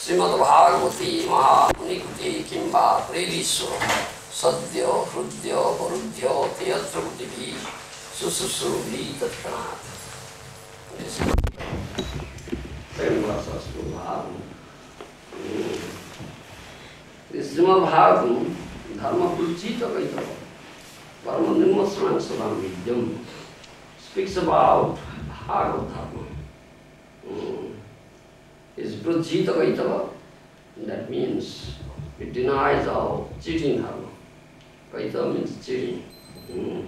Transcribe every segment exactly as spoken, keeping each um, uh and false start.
Srimad Bhagavati Mahamunikuti Kimba Preriswa Sadhya Hrudya Varudhya Teyatra Gutivi Sususubhi Tatkanat. This is ten verses to Bhagavatam. This Srimad Bhagavatam Dharma Pulchita Kaitava Parama Nimmasrana Salam Vidyam speaks about Bhagavad Dharma. Mm. Is Prajita Kaitava, that means it denies all cheating dharma. Kaitava means cheating. Mm.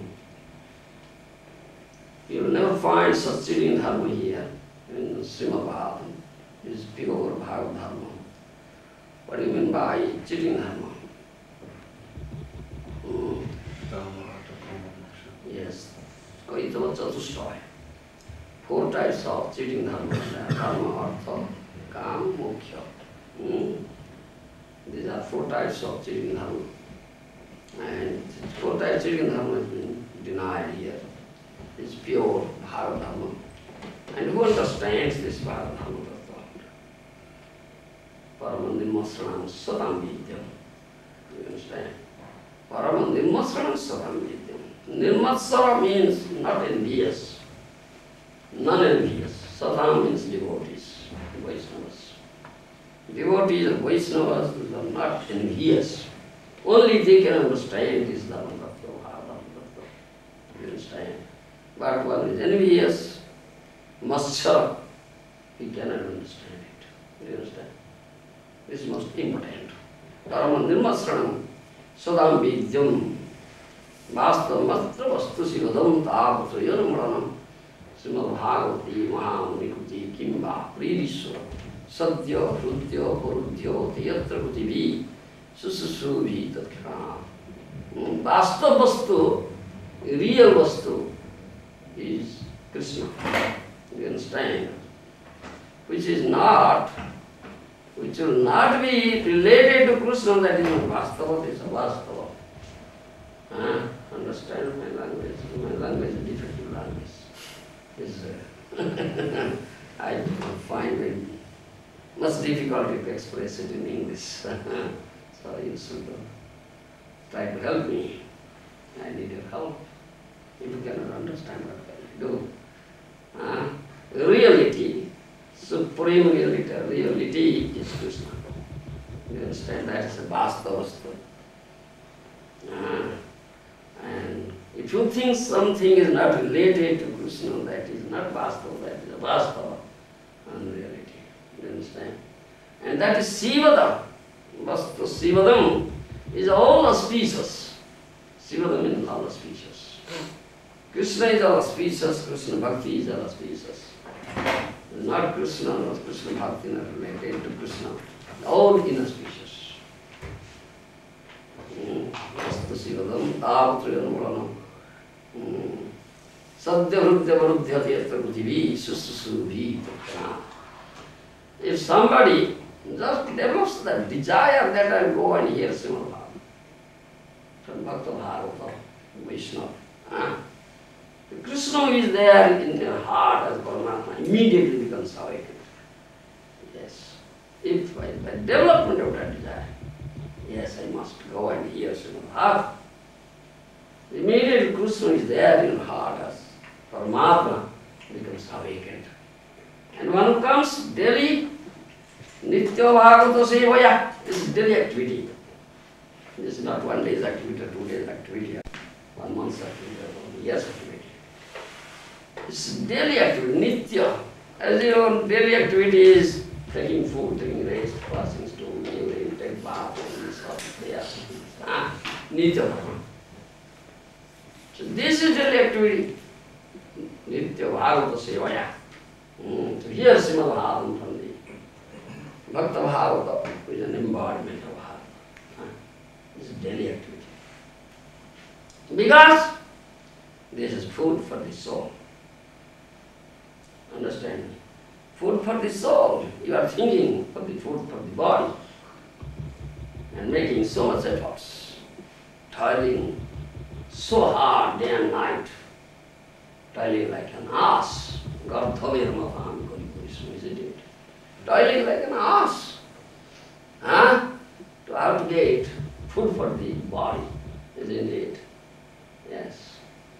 You will never find such cheating dharma here in Srimad Bhagavatam. It is pure Bhagavad Dharma. What do you mean by cheating dharma? Mm. Yes, Kaitava Chatushtaya. Four types of cheating dharma. Dharma, Artha, Kam, Moksha. Mm. These are four types of cheating dharma. And four types of cheating dharma has been denied here. It's pure Bhagavad Dharma. And who understands this Bhagavad Dharma? Paramandimmasranam Satam Vidyam. You understand? Paramandimmasranam Satam Vidyam. Nirmatsara means not envious, non-envious. Satam means devotees, Vaishnavas. Devotees and Vaishnavas are not envious. Only they can understand this Dharma Tattva, Bhagavad Tattva. You understand? But one is envious, maschara, he cannot understand it. You understand? This is most important. Paraman nirmasranam sadam vidyam vasta matra vastu sivadam tāpatra yanamaranam Srimad Bhagavati Mahamunikuti Kimba Pririswa Sadhya Hrudya Varudhya Teyatra Gutivi Sususubhi Tatkana. Vasta vastu, real vastu is Krishna. You understand? Which is not, which will not be related to Krishna, that is not Vastava, it is a Vastava. Uh, understand my language? My language is a defective language. Is, uh, I do not find it much difficulty to express it in English. So you should try to help me. I need your help. If you cannot understand, what can I do? Uh, reality, supreme reality, reality is Krishna. You understand? That is a Vastava. Uh, and if you think something is not related to Krishna, that is not Vastava, that is a Vastava, unreality. You understand? And that is Sivadam. Vastu Sivadam is all auspicious. Sivadam means all auspicious. Krishna is all auspicious, Krishna Bhakti is all auspicious. Not Krishna, not Krishna Bhakti, not related to Krishna. All inauspicious. Vastu Sivadam, Tāpatra Yanamaranam. Sadhya Hrudya Varudhya Teyatra Gutivi Sususubhi Tatkana. If somebody just develops that desire that I go and hear Srimad Bhagavatam from Bhakta Bhagavata, Vaishnava, uh, Krishna is there in their heart as Paramatma, immediately becomes awakened. Yes. If by the development of that desire, yes, I must go and hear Srimad Bhagavatam. Immediately Krishna is there in heart as Paramatma, becomes awakened. And one who comes daily, Nitya Bhagavata Sevaya, this is daily activity. This is not one day's activity or two days activity, one month's activity or one year's activity. It's daily activity, Nitya. As you know, daily activity is taking food, taking rest, passing stone, urine, take bath, and this sort of prayer. Ah, Nitya Bhagavata. So this is daily activity, Nitya Bhagavata Sevaya. Mm, to hear Srimad Bhagavatam from the Bhakta Bhagavata, which is an embodiment of Bhagavata. This is daily activity. Because this is food for the soul. Understand me? Food for the soul. You are thinking for the food for the body and making so much efforts, toiling so hard day and night, toiling like an ass. God Isn't it? Toiling like an ass. have to get food for the body, isn't it? Yes.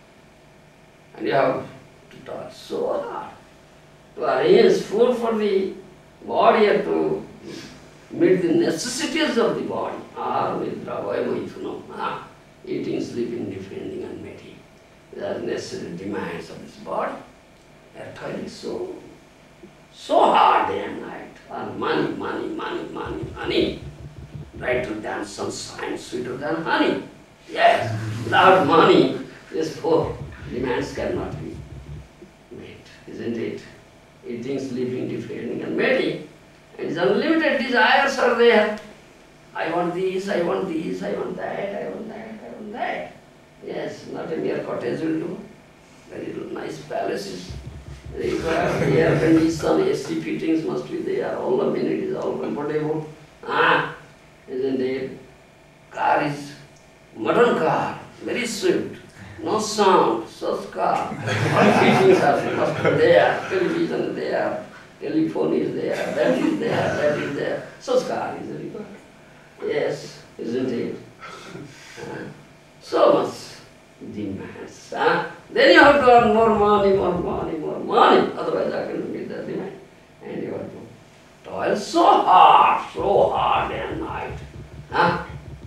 And you have to toil so hard to arrange food for the body and to meet the necessities of the body. Ah, Nidra, Vaimoithunam, ah, eating, sleeping, defending and mating. They are necessary demands of this body. They are toiling so, so hard day and night. And money, money, money, money, money. Brighter than sunshine, sweeter than honey. Yes, without money, these four demands cannot be met, isn't it? Eating, sleeping, defending and mating. And his unlimited desires are there. I want this, I want this, I want that, I want that, I want that. Yes, not a mere cottage will do. Very nice palaces. They require air condition, A C fittings must be there, all amenities, all comfortable. Ah, isn't it? Car is modern car, very swift, no sound, such car. All fittings are must be there, television is there, telephone is there, that is there, that is there. Such car is required. Yes, isn't it? Ah, so much demands. Ah? Then you have to earn more money, more money, more money. Otherwise I can meet the demand. And you have to toil so hard, so hard day and night. Huh?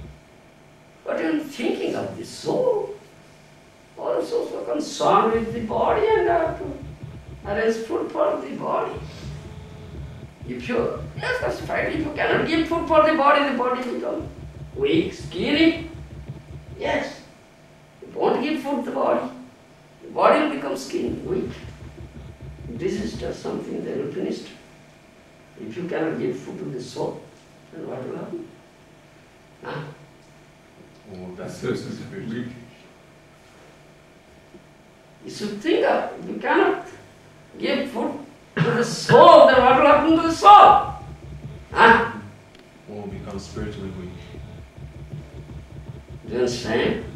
But you are thinking of the soul. Also so concerned with the body and have to arrange food for the body. If you, yes, that's right, if you cannot give food for the body, the body becomes weak, skinny. Yes. If you won't give food to the body, the body will become skinny, weak. This is just something they will finish. If you cannot give food to the soul, then what will happen? Huh? Oh, that's so weak. You should think of, if you cannot give food to the soul, then what will happen to the soul? Huh? One will become spiritually weak. Do you understand?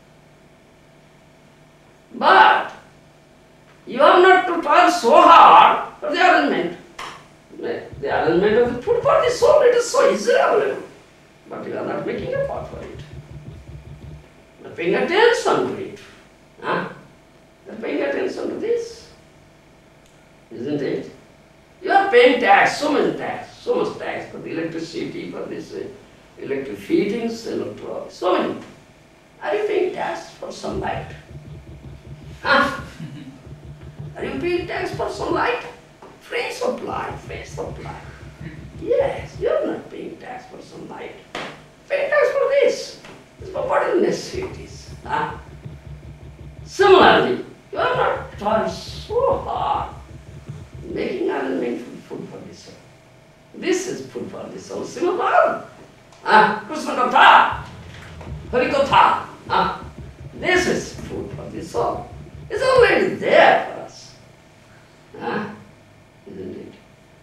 But you are not to toil so hard for the arrangement. The arrangement of the food for the soul, it is so easily available. But you are not making effort for it. You are paying attention to it. Huh? You are paying attention to this. Isn't it? You are paying tax, so much tax, so much tax for the electricity, for this uh, electric fittings, electro, so many. Are you paying tax for sunlight? Huh? Are you paying tax for sunlight? Free supply, free supply. Yes, you are not paying tax for sunlight. Pay tax for this. It's for body necessities. Huh? Similarly, you are not trying so hard making arrangement for food for the soul. This is food for the soul. Srimad Bhagavatam. Ah, Krishna Katha, Hari Katha. Ah, this is food for the soul. It's already there for us. Ah, isn't it?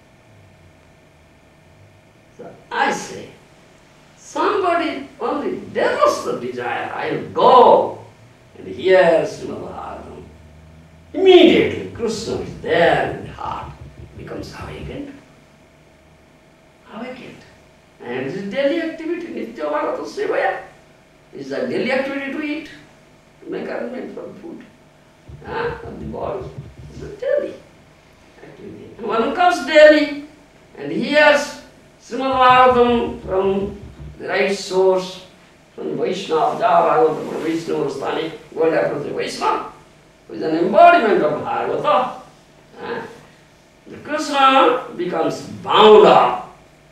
So I say, somebody only develops the desire, I'll go and hear Srimad Bhagavatam. Immediately Krishna is there in the heart, becomes awakened. Awakened. And it's a daily activity, Nitya Bhagavata Sevaya. It's a daily activity to eat, to make arrangement for food. Ah, of the body. It's a daily activity. And one who comes daily and hears Srimad Bhagavatam from the right source, from Vaishnava, Java Bhagavatam, from Vaishnava Sthani, going after the Vaishnava, who is an embodiment of Bhagavata. Ah, the Krishna becomes bound up.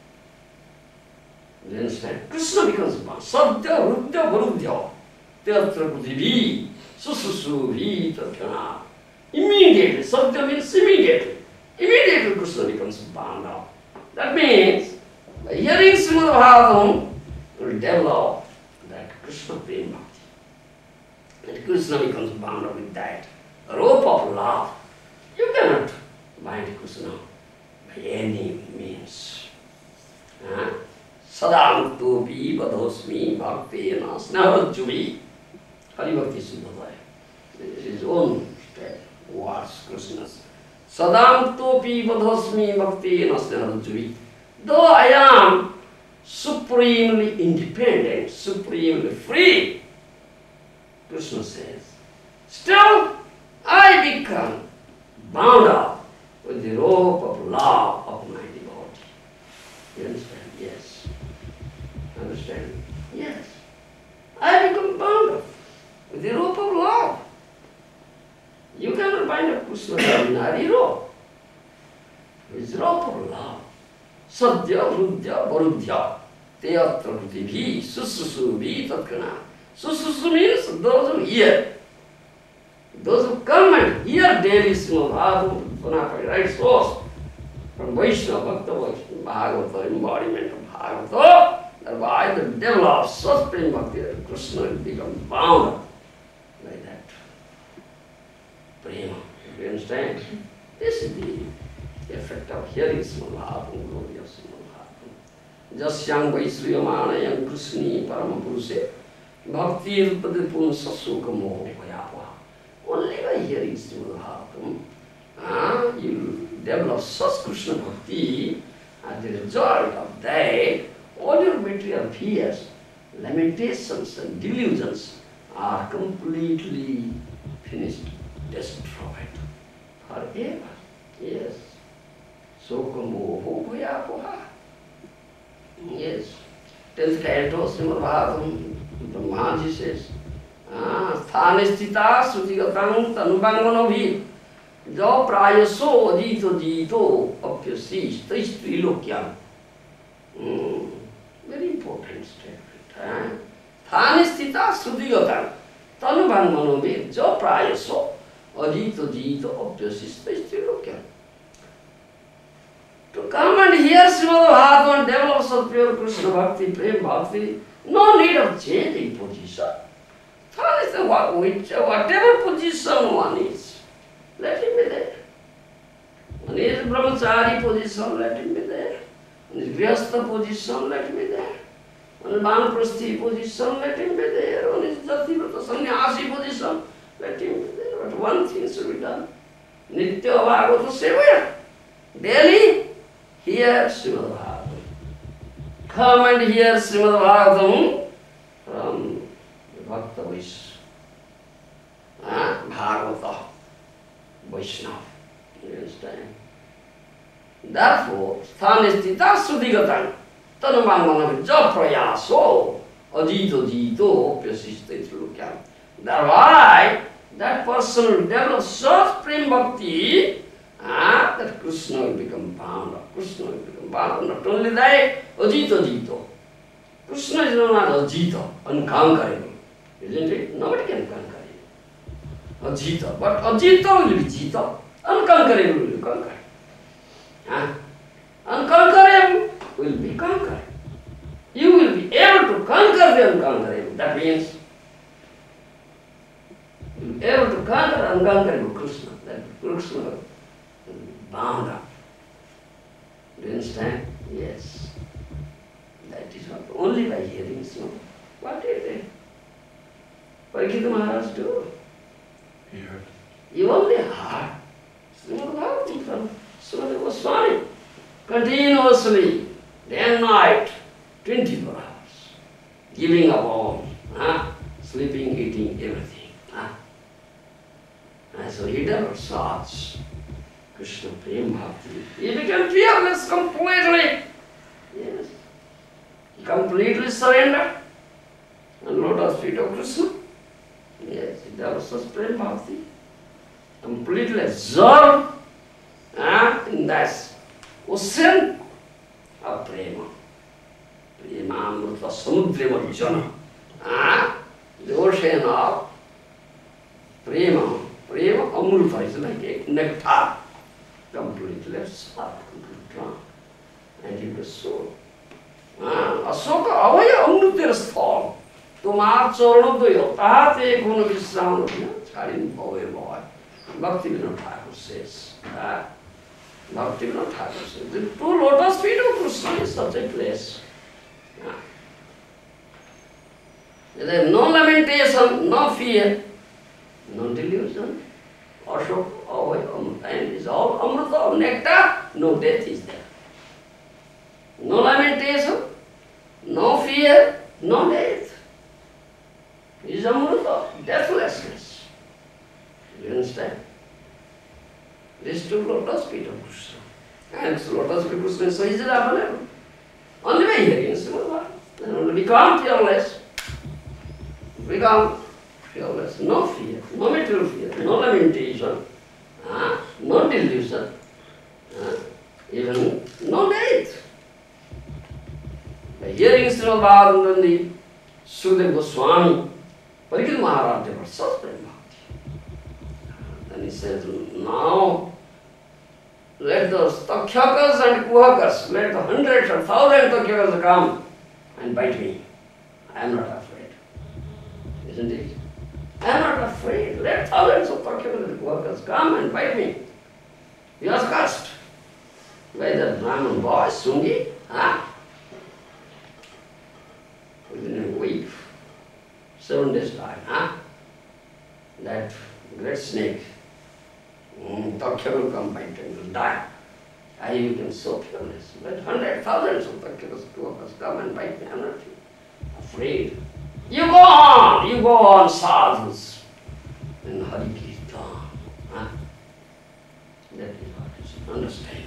You understand? Krishna becomes bound. Sadhya, Rudhya, Varudhya, Teatra Pudhivi, Sususuvi, Tathana. Immediately, Sadhya means immediately. Immediately Krishna becomes bound up. That means, by hearing Srimad Bhagavatam, you will develop that Krishna Prema Bhakti. And Krishna becomes bound up with that rope of love. You cannot bind Krishna by any means. Huh? Sadamuktopi vadhosmi bhaktena snahajjuvi. Hari Bhakti Suddhavaya. This is his own words, Krishna's. Sadamuktopi vadhosmi bhaktena snahajjuvi. Though I am supremely independent, supremely free. Krishna says, still I become bound up with the rope of love of my devotee. You understand? Yes. Understand? Yes. I become bound up with the rope of love. You cannot bind up Krishna with ordinary rope. With the rope of love. Sadhya, Rudhya, Varudhya, Teyatra Krutibhi, Sususubhi, Tatkana. Sususu means those who hear. Those who come and hear daily Srimad Bhagavatam, right source, from Vaishnava, Bhakta Vaishnava, Bhagavata, embodiment of Bhagavata, thereby the develops such prema bhakti that Krishna will become bound up like that. Prema, you understand? This is the effect of hearing Srimad Bhagavatam, glory of Srimad Bhagavatam. Jasyang Vaisriyamanayang Krishni Paramapuruse Bhakti Padipun Sasuka Moho Bhayava. Only by hearing Srimad Bhagavatam, uh, you develop such Krishna Bhakti, and the result of that, all your material fears, lamentations and delusions are completely finished, destroyed forever. Yes. Soka Moho Bhayava. Yes. Tenth canto Srimad Bhagavatam, Brahmaji says, स्थाने स्थिता श्रुतिगतां तनुबांगनोभि जो प्रायसो अजीतो जीतो अप्यशीष त्रिलोक्यां. Very important statement. स्थाने स्थिता श्रुतिगतां तनुबांगनोभि जो प्रायसो अजीतो जीतो अप्यशीष त्रिलोक्यां. To come and hear Srimad Bhagavatam and develop such pure Krishna Bhakti, Prem Bhakti, no need of changing position. Whatever position one is, let him be there. One is brahmachari position, let him be there. One is grihastha position, let him be there. One is vanaprasthi position, let him be there. One is jativrata sannyasi position, let him be there. But one thing should be done. Nitya Bhagavata Sevaya. Daily, hear Srimad Bhagavatam. Come and hear Srimad Bhagavatam from the Bhakta Vaishnava. Bhagavata Vaishnava. You understand? Therefore, sthanistita sudhigatang tanumangmanam japrayaso ajito jito pyasishta itlukya. Thereby, that person will develop such prem bhakti ah, that Krishna will become bound up. Krishna will become bound up. Not only that, ajito jito. Krishna is known as ajita, unconquerable. Isn't it? Nobody can conquer him. Ajita. But ajita will be jita. Unconquerable will be conquered. Huh? Unconquerable will be conquered. You will be able to conquer the unconquerable. That means you will be able to conquer unconquerable Krishna. That Krishna will be bound up. Do you understand? Yes. That is what. Only by hearing Swami. What did they? Parikshita Maharaj do? He heard. You only heard Srimad Bhagavatam from Swami Swami. Continuously, day and night, twenty-four hours. Giving up all. Huh? Sleeping, eating, everything. Huh? And so he developed such Krishna Prem Bhakti. He became fearless completely. Yes. He completely surrendered and lotus feet of Krishna. Yes, he developed such Prem Bhakti. Completely absorbed uh, in that ocean of Prema. Prema Amrita Samudra Vajjana. Uh, the ocean of Prema. Prema Amrita is like a nectar. Completely absorbed, completely drunk. And he was so. Asoka Avaya Amrita Sthal. Tumar Chorodoyo Tate Guna Visram Charin Boy Boy. Bhakti Vinod Thakur says. Uh, Bhakti Vinod Thakur says. The two lotus feet of Krishna is such a place. Uh, there is no lamentation, no fear, no delusion. Ashok, Avaya, and is all Amrita, nectar, no death is there. No lamentation, become fearless. Become fearless. No fear, no material fear, no lamentation, uh, no delusion, uh, even no death. By hearing Srimad Bhagavatam, the Sukadeva Goswami, Parikshit Maharaja was such great bhakti. Then he says, now let the Takshakas and Kuhakas, let the hundreds and thousands of Takshakas come and bite me. I am not afraid. Isn't it? I am not afraid. Let thousands of Takshakas and Kuhakas come and bite me. He was cursed by the Brahman boy, Sungi. Huh? Within a week, seven days time, huh? That great snake, mm, Taksha will come bite and will die. I became so fearless. Let hundred thousands of Takshakas come and bite me. I am not afraid. You go on, you go on, sadhus, in Hari Kirtan. Huh? That is what you should understand.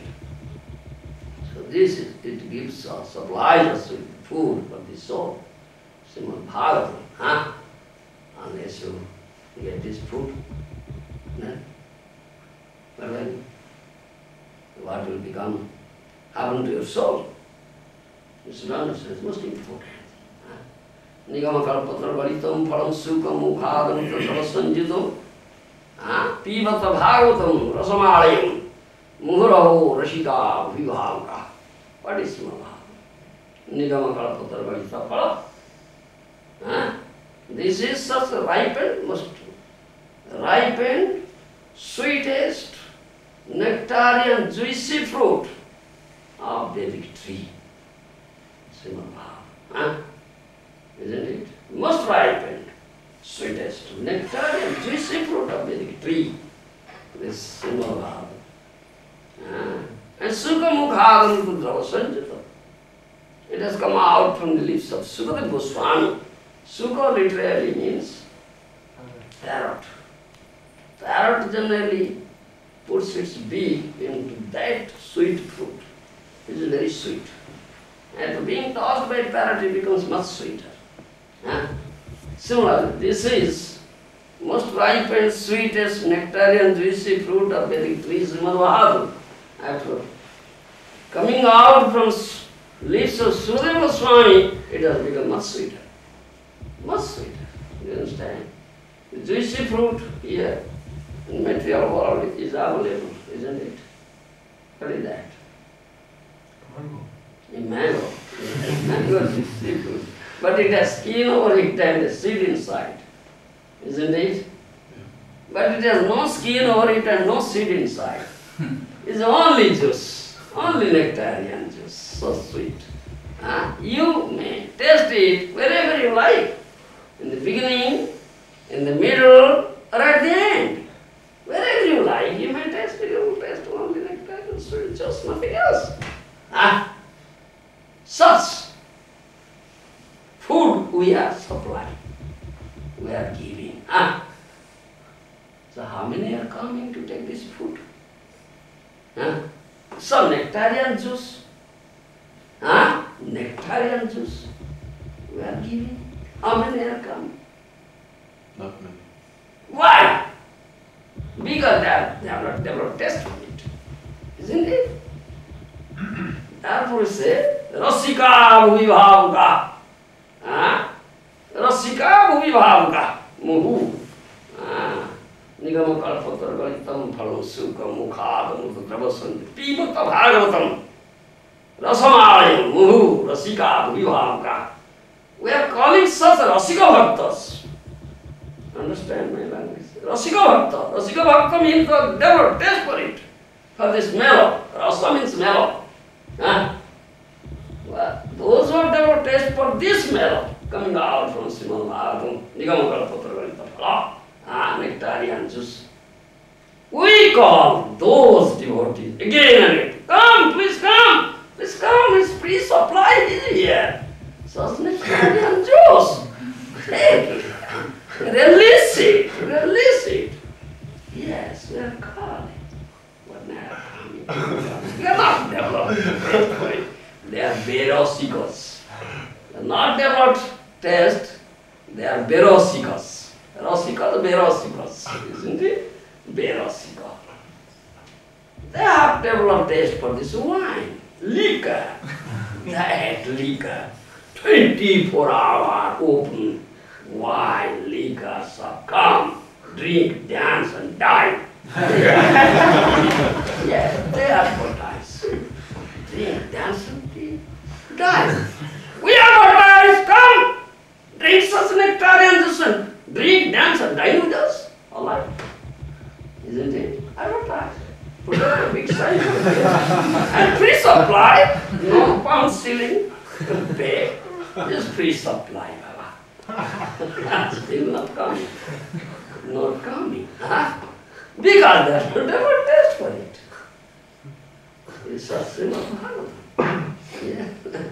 So this is, it gives us, supplies us with food for the soul. Srimad Bhagavatam, huh? Unless you get this fruit, then but then what will become, happen to your soul? You should understand, it's most important. Nigama kalpatra varitam phalam sukam mukhadam tattva sanjitam pivata bhagavatam rasamalayam muhuraho rashika vibhavaka. What is Srimad Bhagavatam? Nigama kalpatra varita phala. Huh? This is such a ripened, most ripened, sweetest, nectarian, juicy fruit of Vedic tree. Srimad Bhagavatam. Huh? Isn't it? Most ripened, sweetest, nectarian, juicy fruit of Vedic tree. This Srimad Bhagavatam. Huh? And Sukha Mukhadam Kudrava Sanjita. It has come out from the lips of Sukadeva Goswami. Sukha literally means parrot. Parrot generally puts its beak into that sweet fruit. It is very sweet. And being tossed by a parrot, it becomes much sweeter. Huh? Similarly, this is most ripened, sweetest, nectarian, juicy fruit of Vedic tree, Srimad Bhagavatam. After coming out from lips of Sukadeva Goswami, it has become much sweeter. Much sweeter. You understand? The juicy fruit here in the material world is available, isn't it? What is that? Mango. A mango. Mango is juicy fruit. But it has skin over it and a seed inside. Isn't it? Yeah. But it has no skin over it and no seed inside. It's only juice. Only nectarian juice. So sweet. Uh, you may taste it wherever you like. In the beginning, in the middle, or at the end. Wherever you like, you may taste it. You will taste only nectarian sweet, just nothing else. Uh, such food we are supplying. We are giving. Uh, so how many are coming to take this food? Huh? Some nectarian juice. Huh? Nectarian juice. We are giving. How many are coming? Not many. Why? Because they have, they have not developed taste for it. Isn't it? Therefore we say, Rasika Bhuvibhavaka. Huh? Rasika Bhuvibhavaka. Muhu. Nigama kalpatra galitam phalam sukam mukhadam udravasanti pivata bhagavatam rasamalayam muhu rasika bhuvibhavaka. We are calling such rasika bhaktas. Understand my language? Rasika bhakta. Rasika bhakta means the devil taste for it. For this mellow. Rasa means mellow. Huh? Well, those who are devil taste for this mellow coming out from Srimad Bhagavatam, Nigama kalpatra galitam phalam. Ah, nectarian juice. We call those devotees again and again. Come, please come. Please come. It's free supply is here. Such nectarian juice. Take it. Release it. Release it. Yes, we are calling. But they are coming. We are not developing. They are Berosicos. They are not developed taste, they are berosikas. Rosikas, berosikas, isn't it? Berosika. They have developed taste for this wine, liquor. That liquor, twenty-four hour open wine, liquor, so come, drink, dance and die. Yes, they advertise. Drink, dance and die. We advertise, come, drink such nectar and juice, drink, dance and die with us. All right. Isn't it? Advertise. Put up a big sign and free supply, no pound ceiling, pay, just free supply. Still not coming. Not coming. Huh? Because there's no never test for it. It's a Srimad Bhagavatam. Yeah.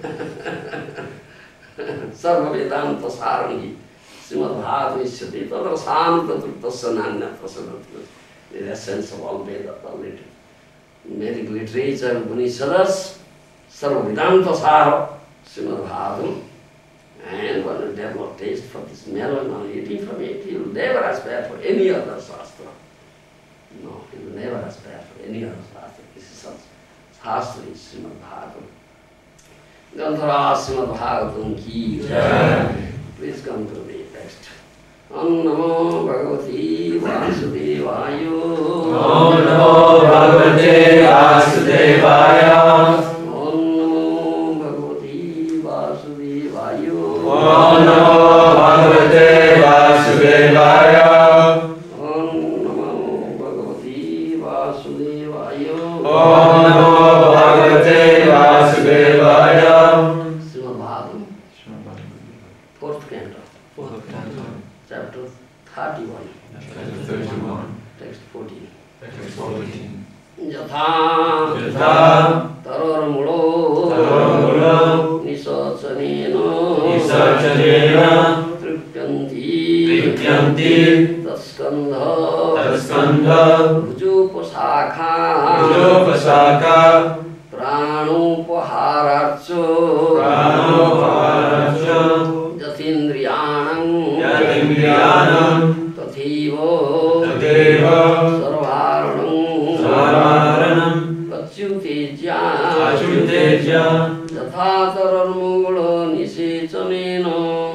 Sarva Vedanta Sarangi. Srimad Bhagavatam is Siddhi. Tadra Santa Truptasya Nanya Prasanatma. The essence of all Vedas, all literature. Vedic literature, Upanishads, Sarva Vedanta Sara, Srimad Bhagavatam. And one will develop taste for this melon or eating from it, he will never aspire for any other Shastra. No, he will never aspire for any other Shastra. This is such Shastra is Srimad Bhagavatam. Gandhara Srimad Bhagavatam ki jai. Please come to the text. Om Namo Bhagavati Vasudevaya. Om Namo Bhagavate Vasudevaya. Om Namo Bhagavati Vasudevaya. Om Namo Bhagavate Vasudevaya. Om Namo Bhagavati Vasudevaya. Om Namo Bhagavate Vasudevaya. Srimad Bhagavatam, fourth canto, Fourth canto, chapter thirty-one, chapter thirty-one, text fourteen. text fourteen. Yatha Yatha taror mulo Taror nisachanena Nisachanena tripyanti Tripyanti taskandha Taskandha bhujopasakha Bhujopasaka pranupaharacho Pranopaharacho yathindriyanam Yathindriyanam tathiva Tateva sarvaranam Sarvaranam achyutejya Achyutejya yatha tararmugulo nisechanena.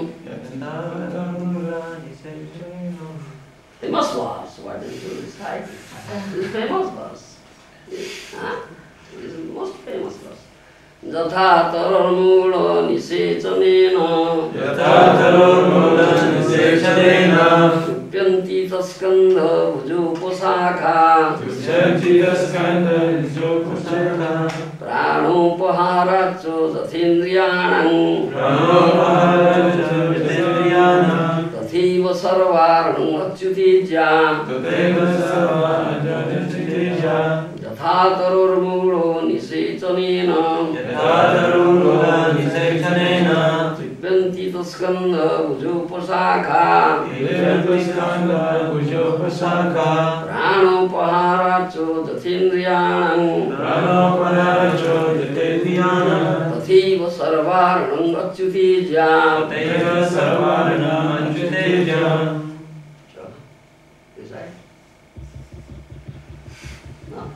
Famous verse, why don't you recite it? This is famous verse. Yes, huh? This is the most famous verse. Yatha tararmugulo nisechanena Yatha tarormula nisechanena tripyanti taskandha bhujopasakha Tushyanti taskandha bhujopasakha pranupaharacho yathindriyanam Pranopaharacho yathindriyanam tathiva sarvaranam achyutejya Tateva sarvaranam yatha tarormugulo nisechanena Yatha tarormula nisechanena tripyanti taskandha bhujopasakha Tripyanti taskandha bhujopasakha pranupaharacho yathindriyanam Pranopaharacho yathindriyanam tathiva sarvaranam achyutejya. Tateva sarvaranam achyutejya. Is that? No.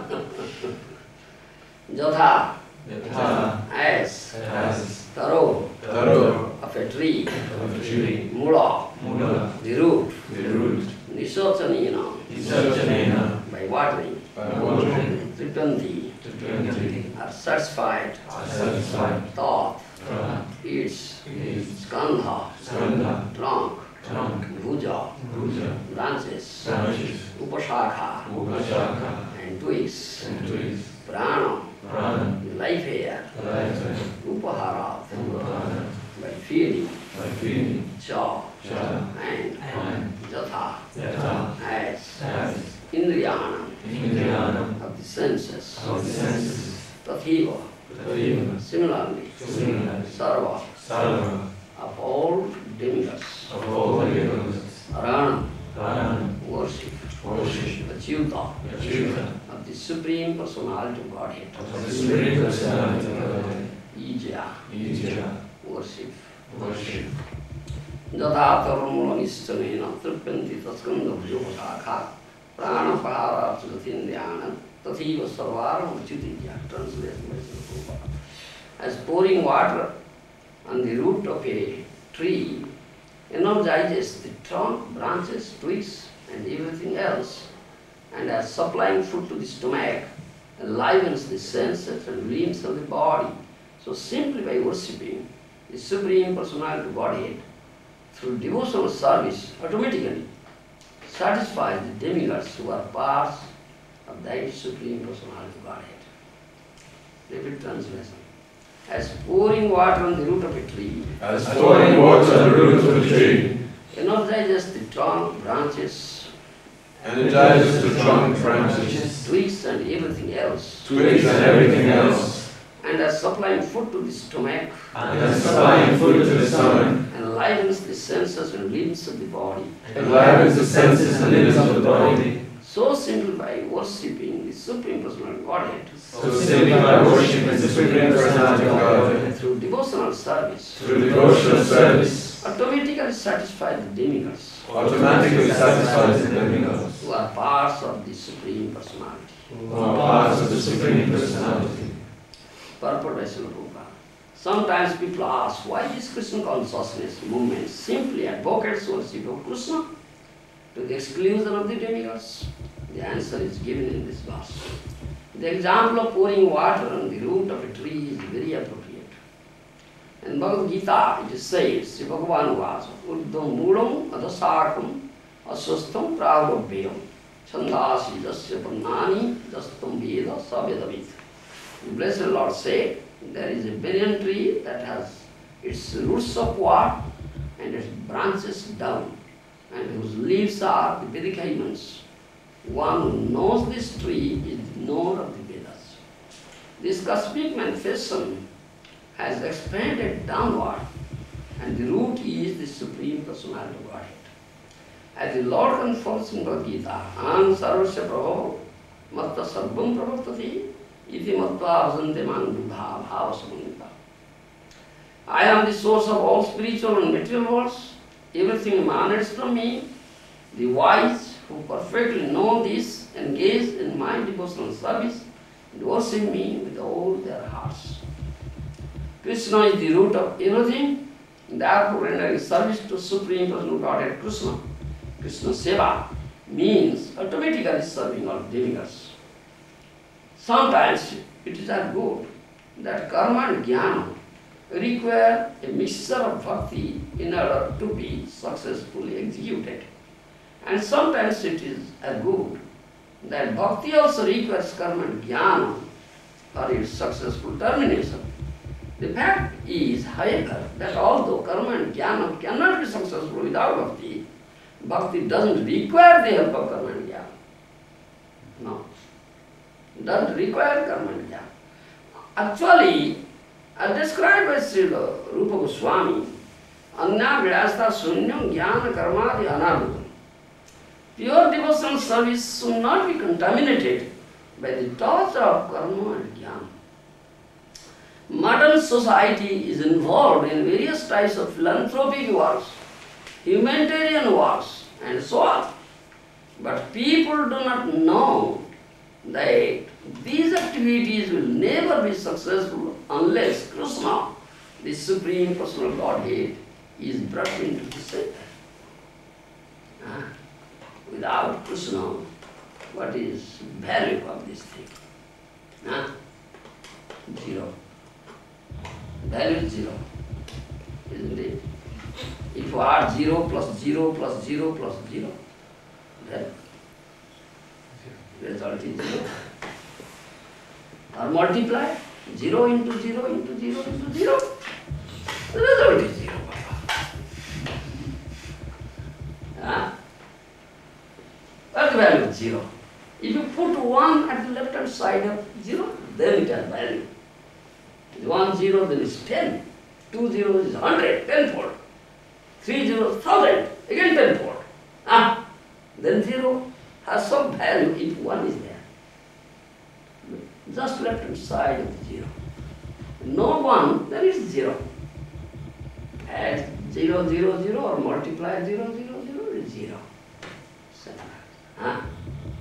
Yatha, Yatha as, as taro, taro of a tree, of a tree, mula, mula, the root, the root, nisochanena, nisachanena, by watering, by watering, tripyanti, tripyanti, are satisfied, are satisfied, thought, thought, its, its, skandha, skandha, trunk, trunk, bhuja, bhuja, branches, branches, upashakha, upashaka, and twigs, and twigs, prana, prana, life air, life, upahara, upahara, by feeding, by feeding, cha, cha, and and yatha, yatha, as, as, indriyana, indriyanam, of the senses, of the senses, tathiva, tathiva, similarly, similarly, sarva, sarva, of all demigods, of all the universe, arana, Arana, worship, worship, achyuta, Achyuta, of the Supreme Personality of Godhead, of the Supreme Personality of Godhead, Ija, Ija, worship. worship. Jadhataram Lanishtanena Tripyanti Taskanda Bhajopasakha Pranapahara Chalatindhyana Tathiva Sarvaram Chitija. Translation by Srila Prabhupada. As pouring water on the root of a tree energizes the trunk, branches, twigs and everything else, and as supplying food to the stomach enlivens the senses and limbs of the body. So simply by worshipping the Supreme Personality Godhead through devotional service automatically satisfies the demigods who are parts of that Supreme Personality Godhead. Repeat translation. As pouring water on the root of a tree, As pouring water on the root of a tree, energizes the trunk, branches, energizes the trunk, branches, twigs and everything else, twigs and everything else, and as supplying food to the stomach, and as supplying food to the stomach, enlivens the senses and limbs of the body. enlivens the senses and limbs of the body. So simply by worshipping the Supreme Personality Godhead So simply by worshiping the Supreme Personality of Godhead through devotional service, through devotional service, automatically satisfy the demigods automatically satisfies the demigods, who are parts of the Supreme Personality. who are parts of the Supreme Personality. Purport by Srila Prabhupada. Sometimes people ask why this Krishna consciousness movement simply advocates worship of Krishna to the exclusion of the demigods. The answer is given in this verse. The example of pouring water on the root of a tree is very appropriate. In Bhagavad Gita it is said, Sri Bhagavan was Urdham Mudam Adasakam Aswastham Pravabhyam Chandasi Jasya Pannani Jastam Veda Savedavit. The Blessed Lord said, there is a banyan tree that has its roots upward and its branches down, and whose leaves are the Vedic hymns. One who knows this tree is the knower of the Vedas. This cosmic manifestation has expanded downward, and the root is the Supreme Personality of Godhead. As the Lord confirms in Bhagavad Gita, An Sarvasya Prabho Matta Sarvam Prabhaktati Iti Mattva Bhajante Man Buddha Bhava Samannita. I am the source of all spiritual and material worlds. Everything emanates from me. The wise who perfectly know this engage in my devotional service and worship me with all their hearts. Krishna is the root of everything, therefore rendering service to Supreme Personal Godhead Krishna. Krishna Seva means automatically serving all demigods. Sometimes it is argued that karma and jnana require a mixture of bhakti in order to be successfully executed. And sometimes it is argued that bhakti also requires karma and jnana for its successful termination. The fact is, however, that although karma and jnana cannot be successful without bhakti, bhakti doesn't require the help of karma and jnana. No. It doesn't require karma and jnana. Actually, as described by Srila Rupa Goswami, Anya Vyasta Sunyam Jnana Karmadi Anarudam. Pure devotional service should not be contaminated by the touch of karma and jnana. Modern society is involved in various types of philanthropic works, humanitarian works, and so on. But people do not know that these activities will never be successful unless Krishna, the Supreme Personal Godhead, is brought into the center. Ah. Without Krishna, what is value of this thing? Ah. Zero. Value is zero, isn't it? If you add zero plus zero plus zero plus zero, then result is zero. Or multiply zero into zero into zero into zero, the result is zero. Ah. What value is zero? If you put one at the left hand side of zero, then it has value. One zero, then it's ten. Two zeros is hundred, tenfold. Three zeros, thousand, again tenfold. Ah, then zero has some value if one is there. Just left hand side of the zero. no one, then it's zero. Add zero, zero, zero or multiply zero, zero, zero is zero. Huh?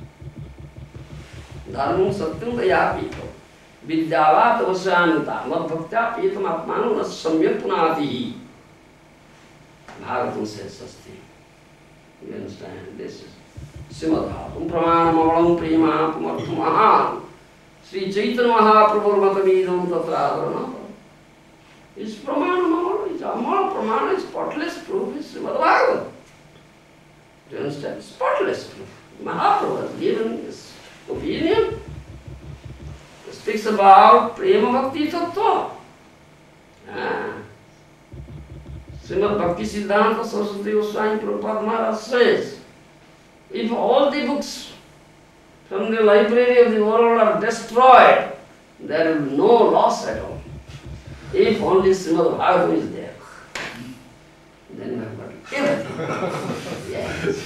Dharmam satyam dayapito. Vidyavat avasyanita. Madbhaktya pitam atmanu na samyak punatihi. Bhagavatam says such thing. You understand? This is Srimad Bhagavatam. Pramanam avalam prema pumarthamahan. Sri Chaitanya Mahaprabhu matamidam tathradharana. It's pramanam avalam. It's amal pramana. It's spotless proof. It's Srimad Bhagavatam. Do you understand? Spotless proof. Mahaprabhu has given his opinion. He speaks about prema bhakti tattva. Ah. Srimad Bhakti Siddhanta Saraswati Goswami Prabhupada Maharaj says, if all the books from the library of the world are destroyed, there will be no loss at all. If only Srimad Bhagavatam is there, then you have got everything. Yes.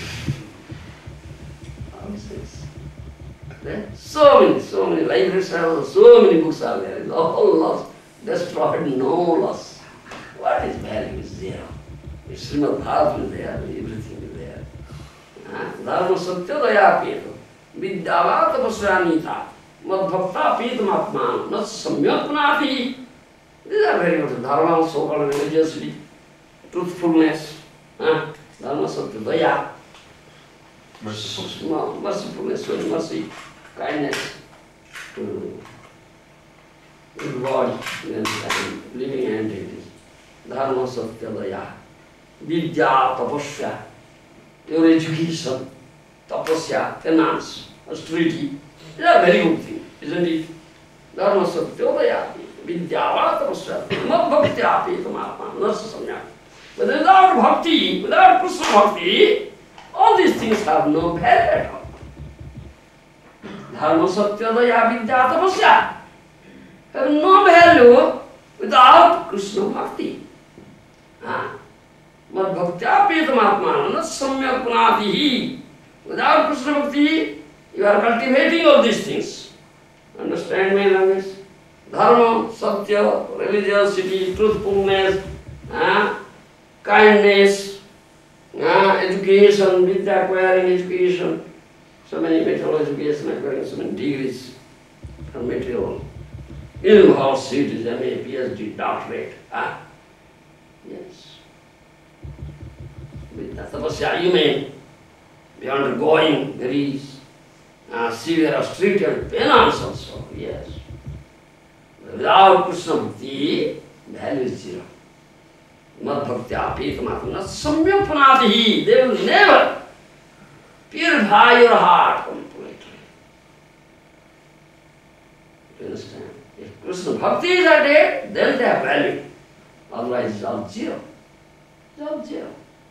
There? So many, so many libraries have, so many books are there. It's all lost, destroyed, no loss. What is value is zero. If Srimad Bhagavatam is there, everything is there. Dharma satya daya peta. Vidyavat apasyanita. Madbhakta petam atman. Not samyak punati. These are very good. Dharma, so-called religiosity, truthfulness. Dharma satya daya. Mercifulness. Mercifulness, showing mercy, kindness to the body and living entities. Dharma satya daya. Vidya tapasya. Your education, tapasya, finance, austerity. These are very good things, isn't it? Dharma satya daya. Vidya tapasya. Mad bhakti api tamatma. Nasa samyak. But without bhakti, without Krishna bhakti, all these things have no value at all. Dharma satya daya vidya tapasya have no value without Krishna bhakti. Ah. Mad bhaktya petamatmana samyak punatihi. Without Krishna bhakti, you are cultivating all these things. Understand my language? Dharma, satya, religiosity, truthfulness, ah, kindness, ah, education, vidya acquiring education, so many material education acquiring so many degrees from material. Universities, M A, P H D, doctorate. Ah. Yes. With the tapasya, you may be undergoing very uh, severe austerity penance also, yes. But without Krishna bhakti, value is zero. Mad bhakti apetamatma samyak punatihi. They will never purify your heart completely. You understand? If Krishna bhakti is at it, then they have value. Otherwise it's all zero. It's all zero.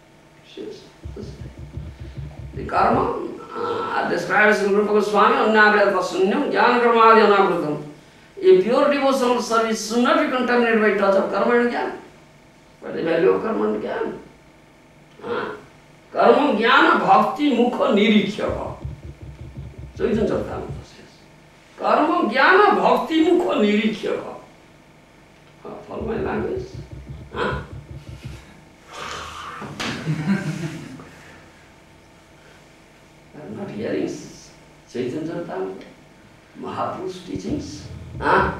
The karma uh, described as Rupa Swami, Annabriyata Sunyam, Jnana Karmadi Anabrutam. A pure devotional service should not be contaminated by touch of karma and jnana. What is the value of karma and jnana? Uh, karma, jnana, bhakti, mukha, nirikhyaka. Chaitanya Charitamrita says. Karma, jnana, bhakti, mukha, nirikhyaka. Uh, follow my language? Huh? I am not hearing Chaitanya Charitamrita, Mahaprabhu's teachings. Huh?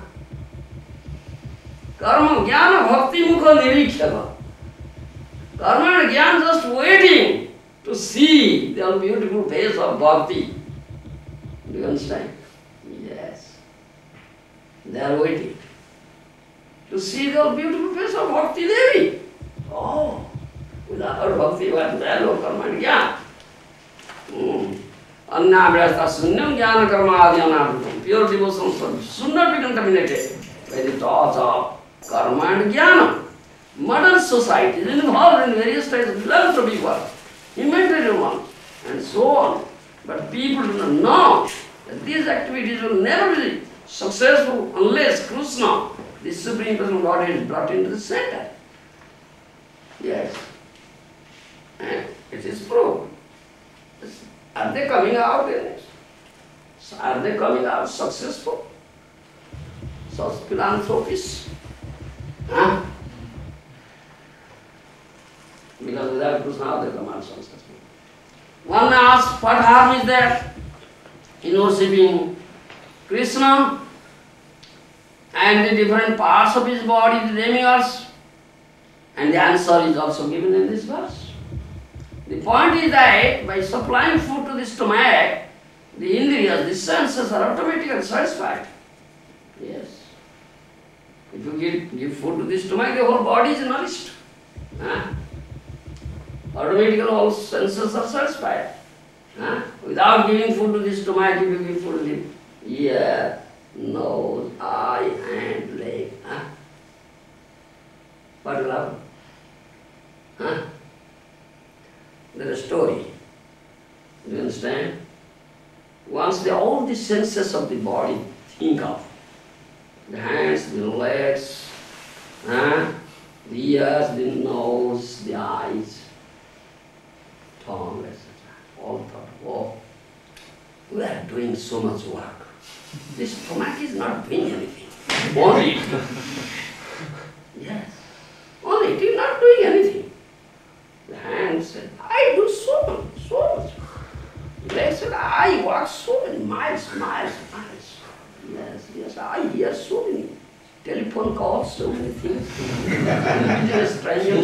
Karma, jnana, bhakti, mukha, nirikhyaka. Karma and jnana just waiting to see the beautiful face of bhakti. Do you understand? Yes. They are waiting to see the beautiful face of Bhakti Devi. Oh, without bhakti, what value of karma and jnana? Hmm. Annabriyata sunyam jnana karma adi anabhutam. Pure devotional service should not be contaminated by the thoughts of karma and jnana. Modern society is involved in various types of philanthropy work, humanitarian work, and so on. But people do not know that these activities will never be successful unless Krishna, the Supreme Personal Godhead, is brought into the center. Yes. And it is proved. Are they coming out in it? Are they coming out successful? such philanthropists. Huh? Because without Krishna, there is no successful. One asks, what harm is there in worshipping Krishna and the different parts of his body, the demigods? And the answer is also given in this verse. The point is that by supplying food to the stomach, the indriyas, the senses are automatically satisfied. Yes. If you give, give food to the stomach, the whole body is nourished. Huh? Automatically all senses are satisfied. Huh? Without giving food to the stomach, if you give food to the ear, nose, eye, hand, leg. Huh? What will happen? Huh? There is a story. Do you understand? Once the, all the senses of the body think of, the hands, the legs, huh? the ears, the nose, the eyes, tongue, et cetera. All thought, oh, we are doing so much work. This stomach is not doing anything. Only it. Yes. Only it is not doing anything. The hand said, I do so much, so much. The leg said, I walk so many miles, miles, miles. Yes, yes, I hear so many telephone calls, so many things. Business strangers.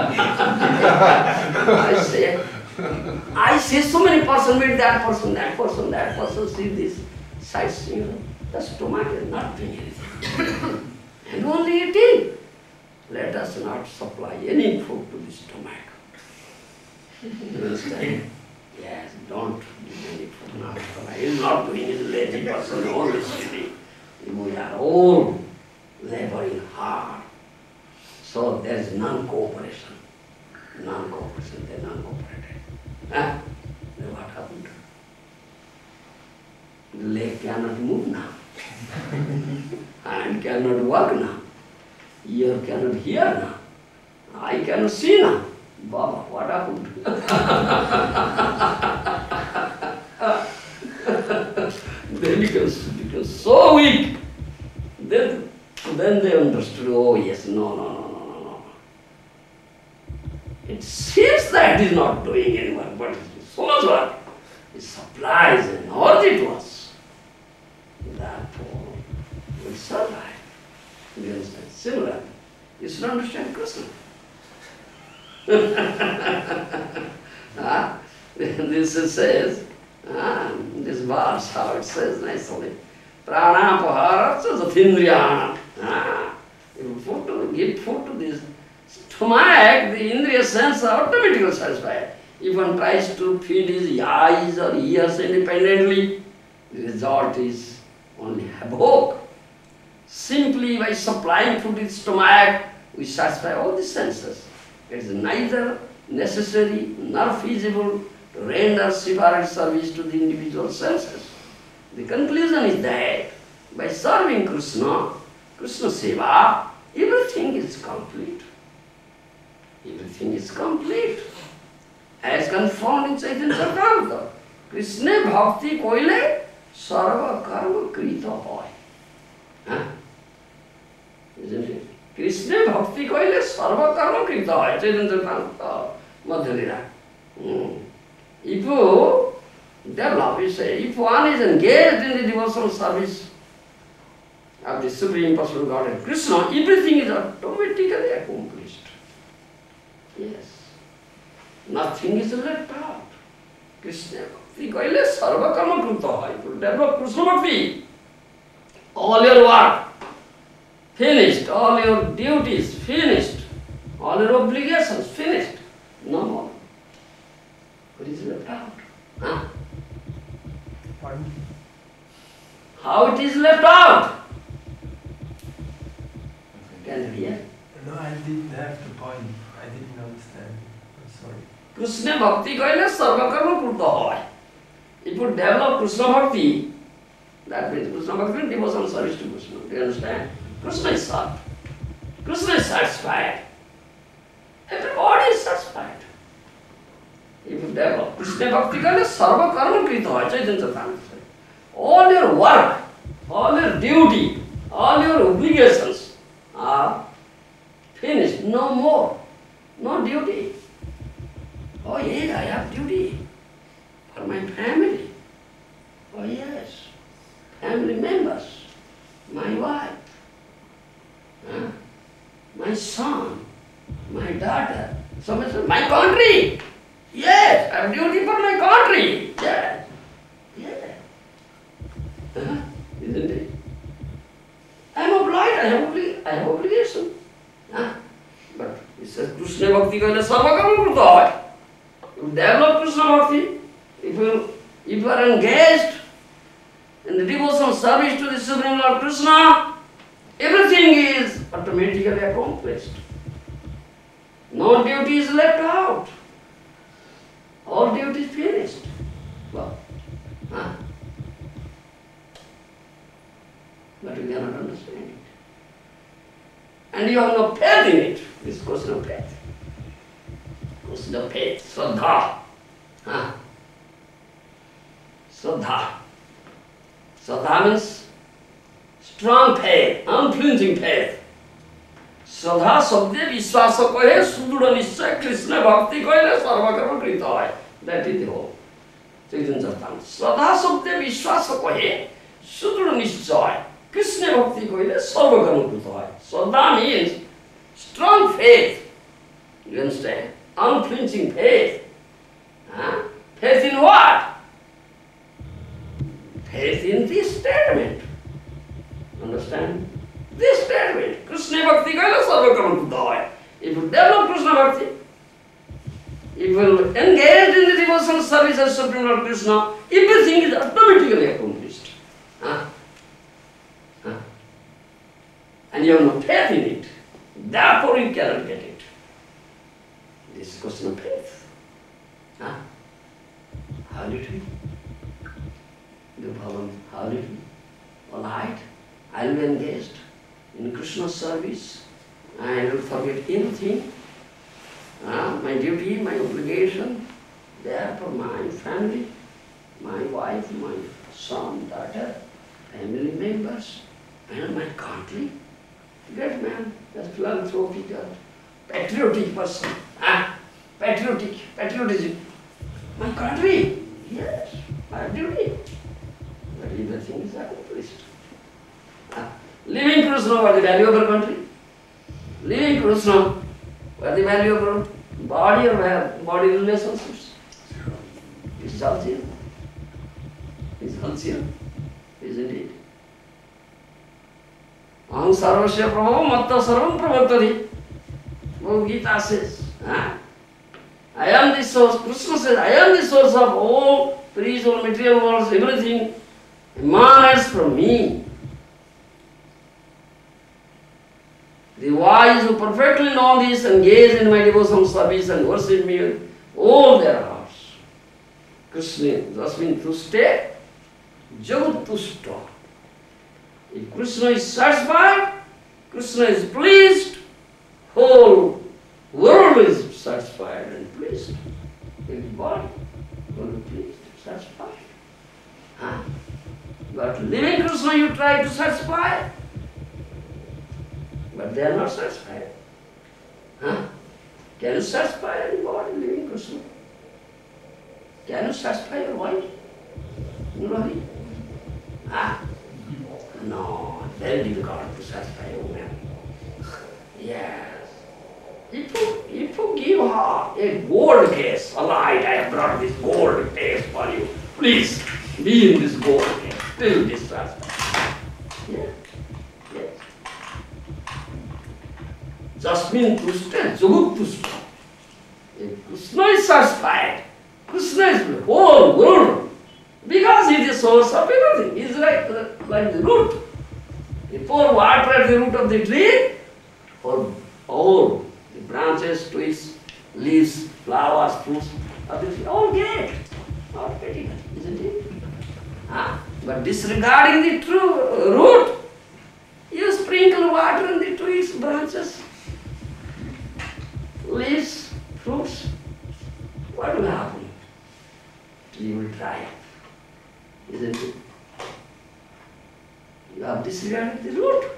I say, I see so many persons, meet that person, that person, that person, see this sights, you know. The stomach is not doing anything. And only eating. Let us not supply any food to the stomach. You understand? Yes, don't give any food to the stomach. He is not doing it, lazy person, always sitting. We are old, laboring hard. So there is non-cooperation. Non-cooperation, they are non-cooperated. Huh? Then what happened? The leg cannot move now. Hand cannot work now. Ear cannot hear now. Eye cannot see now. Baba, what happened? They become, become so weak. Then, then they understood, oh yes, no, no, no, no, no, no. It seems that it is not doing any work, but it is so much work. It supplies energy to us. Therefore, we survive. You understand? Similarly, you should understand Krishna. ah, this says, ah, this verse, how it says nicely, Pranapahara Jathindriyana. Ah, if you food to, give food to this stomach, the indriya sense are automatically satisfied. If one tries to feed his eyes or ears independently, the result is only havoc. Simply by supplying food to the stomach, we satisfy all the senses. It is neither necessary nor feasible to render separate service to the individual senses. The conclusion is that by serving Krishna, Krishna Seva, everything is complete. Everything is complete. As confirmed in Chaitanya Charitamrita, Krishna Bhakti Koile Sarva Karma Krita Hoy. Huh? Isn't it? Krishna Bhakti Koile Sarva Karma Krita Hoy. Chaitanya Charitamrita Madhya Lila. If you develop, you say, if one is engaged in the devotional service of the Supreme Personal Godhead, Krishna, everything is automatically accomplished. Yes. Nothing is left out. Krishna Bhakti Koile Sarva Karma Krita Hoy. If you develop Krishna Bhakti, all your work finished, all your duties finished, all your obligations finished. No more. What is left out? Huh? Pardon? How it is left out? Can you hear? No, I didn't have the point. I didn't understand. I'm sorry. Krishna Bhakti Koile Sarva Karma Krita Hoy. If you develop Krishna Bhakti, that means Krishna Bhakti means devotional service to Krishna. Do you understand? Krishna is served. Krishna is satisfied. Everybody is satisfied. If you develop Krishna Bhakti Koile Sarva Karma Krita Hoy, Chaitanya Charitamrita. All your work, all your duty, all your obligations are finished, no more, no duty. Oh yes, I have duty for my family. Oh yes, family members, my wife, huh? My son, my daughter, somebody said, my country. Yes, I have duty for my country. Yes, yes. Huh? Isn't it? I am obliged, I have, obli I have obligation. Huh? But it says Krishna Bhakti kaile sarva karma krita hoy. You develop Krishna Bhakti, if you, if you are engaged in the devotional service to the Supreme Lord Krishna, everything is automatically accomplished. No duty is left out. All duty is finished. Well, huh? But you cannot understand it. And you have no faith in it. This question of faith. Question of faith, Shraddha. Huh? Shraddha. Shraddha means strong faith, unflinching faith. Shraddha sabde vishwasa kahe sudura nishchay Krishna bhakti kahe sarva karma krita hoy. That is the whole. Chaitanya Charitamrita. Shraddha sabde vishwasa kahe sudura nishchay Krishna bhakti kahe sarva karma krita hoy. Shraddha means strong faith. You understand? Unflinching faith. Huh? Faith in what? Faith in this statement. Understand? This statement. Krishna bhakti kaila sarva karma krita hoy. If you develop Krishna bhakti, if you will engage in the devotional service of Supreme Lord Krishna, everything is automatically accomplished. Huh? Huh? And you have no faith in it. Therefore you cannot get it. This is a question of faith. Huh? How little? The Bhavan, how little? All right, I will be engaged in Krishna's service. I will forget anything. Uh, my duty, my obligation, there for my family, my wife, my son, daughter, family members, and my country. Great man, that's philanthropic, patriotic person. Ah, patriotic, patriotism. My country, yes, I have duty. But everything is accomplished. Ah, living Krishna, what is the value of our country? Living Krishna, what is the value of our body or body relationships? It's all zero. It's all zero, isn't it? Aham sarvasya prabhava matta sarvam prabhaktati. Bhagavad Gita says, huh? I am the source. Krishna says, I am the source of all spiritual, material worlds, everything emanates from me. The wise who perfectly know this engage in my devotional service and worship me with all their hearts. Krishna, Jasmin Tuste, Jagat Tusta. If Krishna is satisfied, Krishna is pleased, whole world is satisfied and pleased. Everybody will be pleased, satisfied. Huh? But living Krishna you try to satisfy, but they are not satisfied. Huh? Can you satisfy anybody living Krishna? Can you satisfy your wife? No. Huh? No, very difficult to satisfy a woman. Yes. If you, if you give her a gold case, alright, I have brought this gold case for you. Please, be in this gold case. Till this satisfied. Yes. Yes. Jasmin Tushta, Jagat Tushta. If Krishna is satisfied, Krishna is the whole world. Because he is the source of everything. He is like, like the root. You pour water at the root of the tree, for all the branches, twigs, leaves, flowers, fruits of the tree, all get automatically, isn't it? Ah, but disregarding the true root, you sprinkle water on the twigs, branches, leaves, fruits. What will happen? Tree will dry up, isn't it? You have disregarded the root.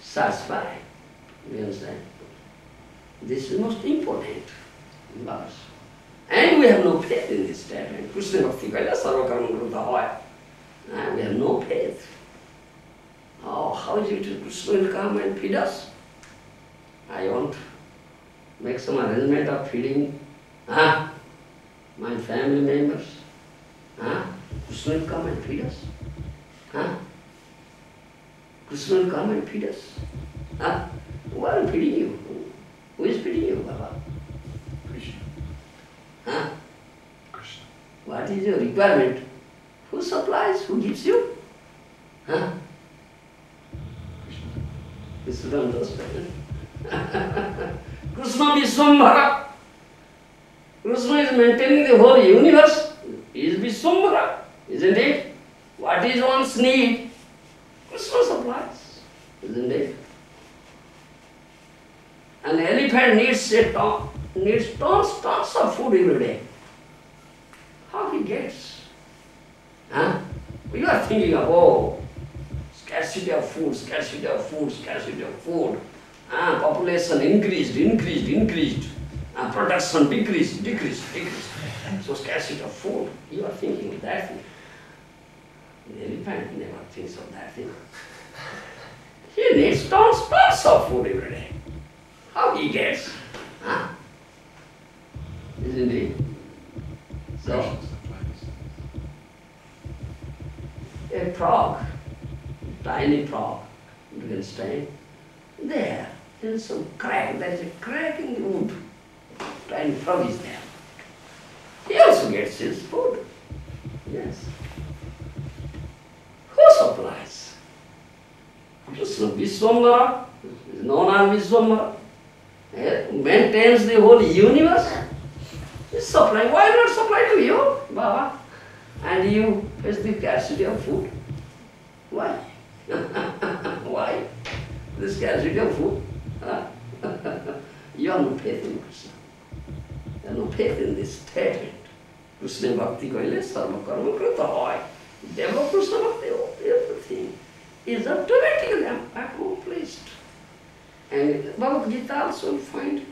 satisfied. You understand? This is most important verse. And we have no faith in this statement. Krishna Bhakti Kaila Sarva Karma Kruta Hoya. And we have no faith. Oh, how is it Krishna will come and feed us? I want to make some arrangement of feeding ah, my family members. Ah, Krishna will come and feed us. Ah, Krishna will come and feed us. Ah, who are feeding you? Who is feeding you, Baba? Krishna. Huh? Krishna. What is your requirement? Who supplies? Who gives you? Huh? Krishna. This is understand. Krishna Vishwambhara. Krishna is maintaining the whole universe. He is Vishwambhara, isn't it? What is one's need? Krishna supplies, isn't it? An elephant needs a ton, needs tons, tons of food every day. How he gets? Huh? You are thinking of, oh, scarcity of food, scarcity of food, scarcity of food. Ah, population increased, increased, increased. Ah, production decreased, decreased, decreased. So scarcity of food. You are thinking of that thing. The elephant never thinks of that thing. He needs tons, tons of food every day. How he gets? Huh? Isn't it? So, Krishna supplies. a frog, tiny frog, you can stay there. There is some crack, there is a crack in the wood. Tiny frog is there. He also gets his food. Yes. Who supplies? Krishna Vishwambhara is known as Vishwambhara. He maintains the whole universe. He's supplying. Why not supply to you, Baba? And you face the scarcity of food. Why? Why? The scarcity of food. Huh? You have no faith in Krishna. You have no faith in this statement. Krishna Bhakti Kaile Sarva Karma Krita Hoy. Develop Krishna Bhakti, everything is automatically accomplished. And Bhagavad Gita also will find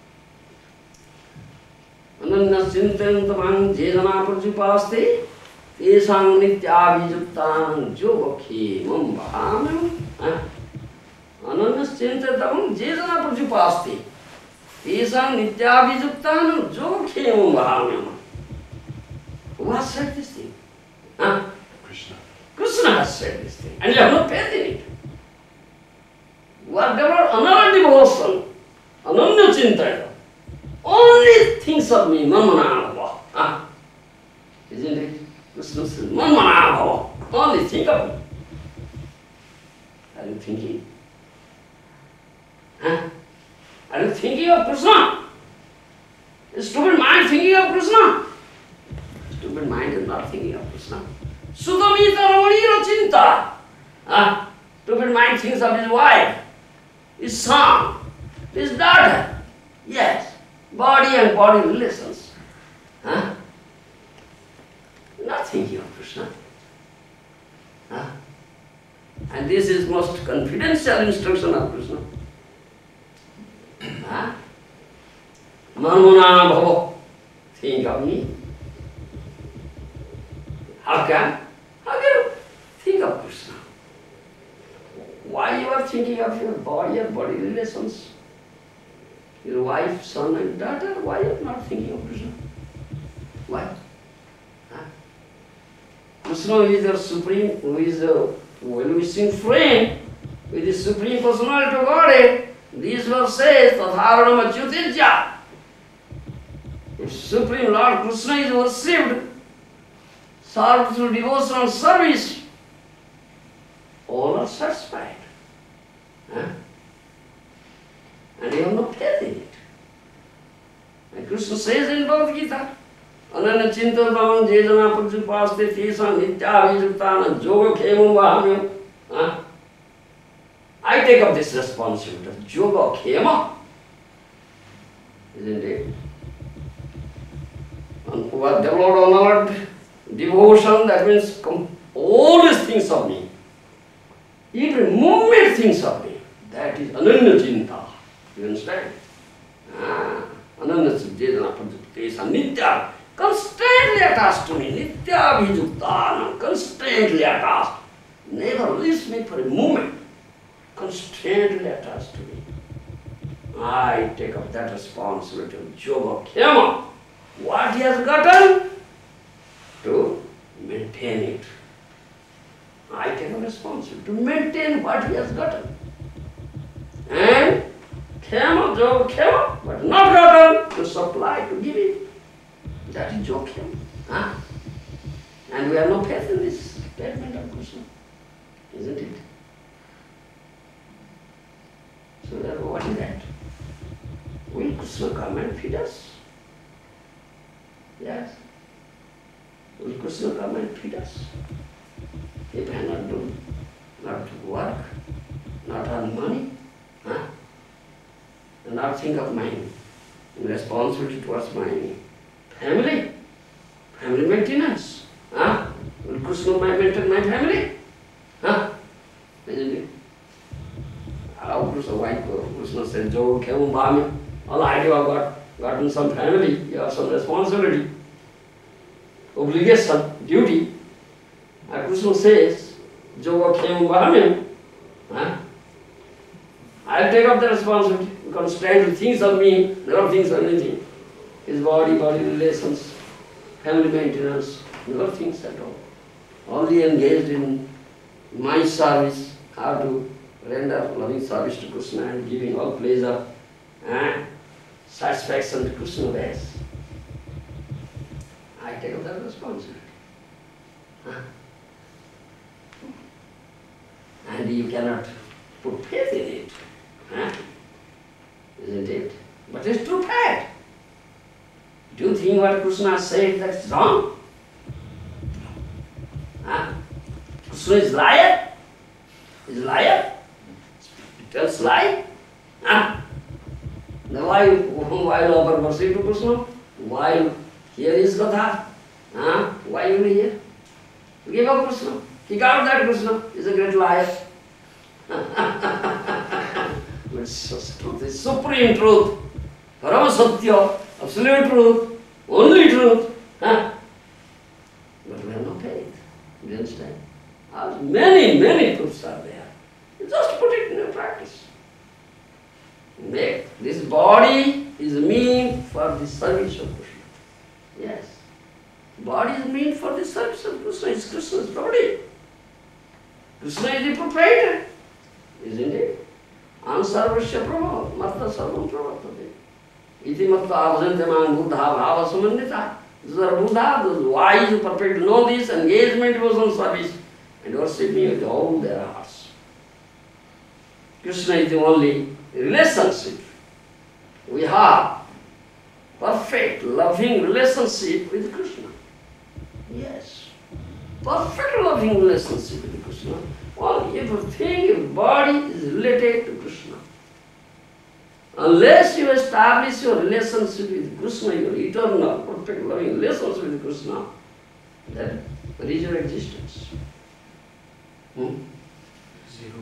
Ananya Chintantamang Jedana Prajupaste Tesang Nityabhijuptanang Jogakhe Mam Bhahamam Ananya Chintantamang Jedana Prajupaste Tesang Nityabhijuptanang Jogakhe Mam Bhahamam. Who has said this thing? Huh? Krishna. Krishna has said this thing, and you have no faith in it. Whatever another devotion, ananya chintaya, only thinks of me, manmanabhava. Ah, isn't it? Krishna says, manmanabhava, only think of me. Are you thinking? Huh? Are you thinking of Krishna? Is stupid mind thinking of Krishna? Stupid mind is not thinking of Krishna. Sudamita Ramanira Chinta. Ah, stupid mind thinks of his wife, his son, his daughter. Yes, body and body relations. Huh? Not thinking of Krishna. Huh? And this is most confidential instruction of Krishna. Huh? Manmana bhava. Think of me. How can? How can you think of Krishna? Why you are thinking of your body or body relations? Your wife, son and daughter, why you are not thinking of Krishna? Why? Huh? Krishna is your supreme, who is a well-wishing friend with the Supreme Personality of Godhead. This verse says, Tatharanam Achyutijya. If Supreme Lord Krishna is worshipped, served through devotional service, all are satisfied. Huh? And you have no faith in it. And Krishna says in Bhagavad Gita, Ananya Chintantamang Jedana Prajupaste Tesang Nityabhijuptana Yoga Khemam Vahamyam. I take up this responsibility. Yoga Khema. Isn't it? And who are developed honored devotion, that means all these things of me. Every movement thinks of me. That That is ananya chinta. You understand? Ah, ananya chinta pratyukta nitya. Constantly attached to me. Nitya abhijukta. Constantly attached. Never leaves me for a moment. Constantly attached to me. I take up that responsibility of Yoga Khyama. What he has gotten, to maintain it. I take a responsibility to maintain what he has gotten. And Khyama, Yoga Khyama, but not gotten, to supply, to give it. That is Yoga Khyama. Huh? And we have no faith in this statement of Krishna. Isn't it? So therefore, what is that? Will Krishna come and feed us? Yes. Will Krishna come and feed us? If I not do, not work, not earn money, huh? And not think of my responsibility towards my family, family maintenance, huh? Will Krishna maintain my family? Huh? Isn't it? How Krishna, why Krishna said, Jo Khyam Bhami, all idea of got gotten some family, you have some responsibility, obligation, duty. And Krishna says, Jo Khyam Bhami, huh? I'll take up the responsibility. You constantly thinks of me, never thinks of anything. His body, body relations, family maintenance, never thinks at all. Only engaged in my service, how to render loving service to Krishna and giving all pleasure and satisfaction to Krishna base. I take up that responsibility. Huh? And you cannot put faith in it. Huh? Isn't it? But it's true fact. Do you think what Krishna said that's wrong? Huh? Krishna is liar? Is liar? He tells lie? Huh? Now why, why offer worship to Krishna? Why hear his Katha? Huh? Why you hear? Give up Krishna. Kick out that Krishna. He's a great liar. It's just truth, it's supreme truth. Parama Satya, absolute truth, only truth. Huh? But we have no faith. You understand? Uh, many, many truths are there. You just put it in your practice. Make this body is meant for the service of Krishna. Yes. Body is meant for the service of Krishna. It's Krishna's body. Krishna is the proprietor. Isn't it? Ansarvasya prabha, marta sarvam pravartate. Iti matta abhajante man buddha bhava samannita. Those are Buddha, those wise who perfect know this, engagement was on service and worship me with all their hearts. Krishna is the only relationship. We have perfect, loving relationship with Krishna. Yes. Perfect loving relationship with Krishna. All everything, your body is related to Krishna. Unless you establish your relationship with Krishna, your eternal, perfect loving relationship with Krishna, then what is your existence? Hmm? Zero.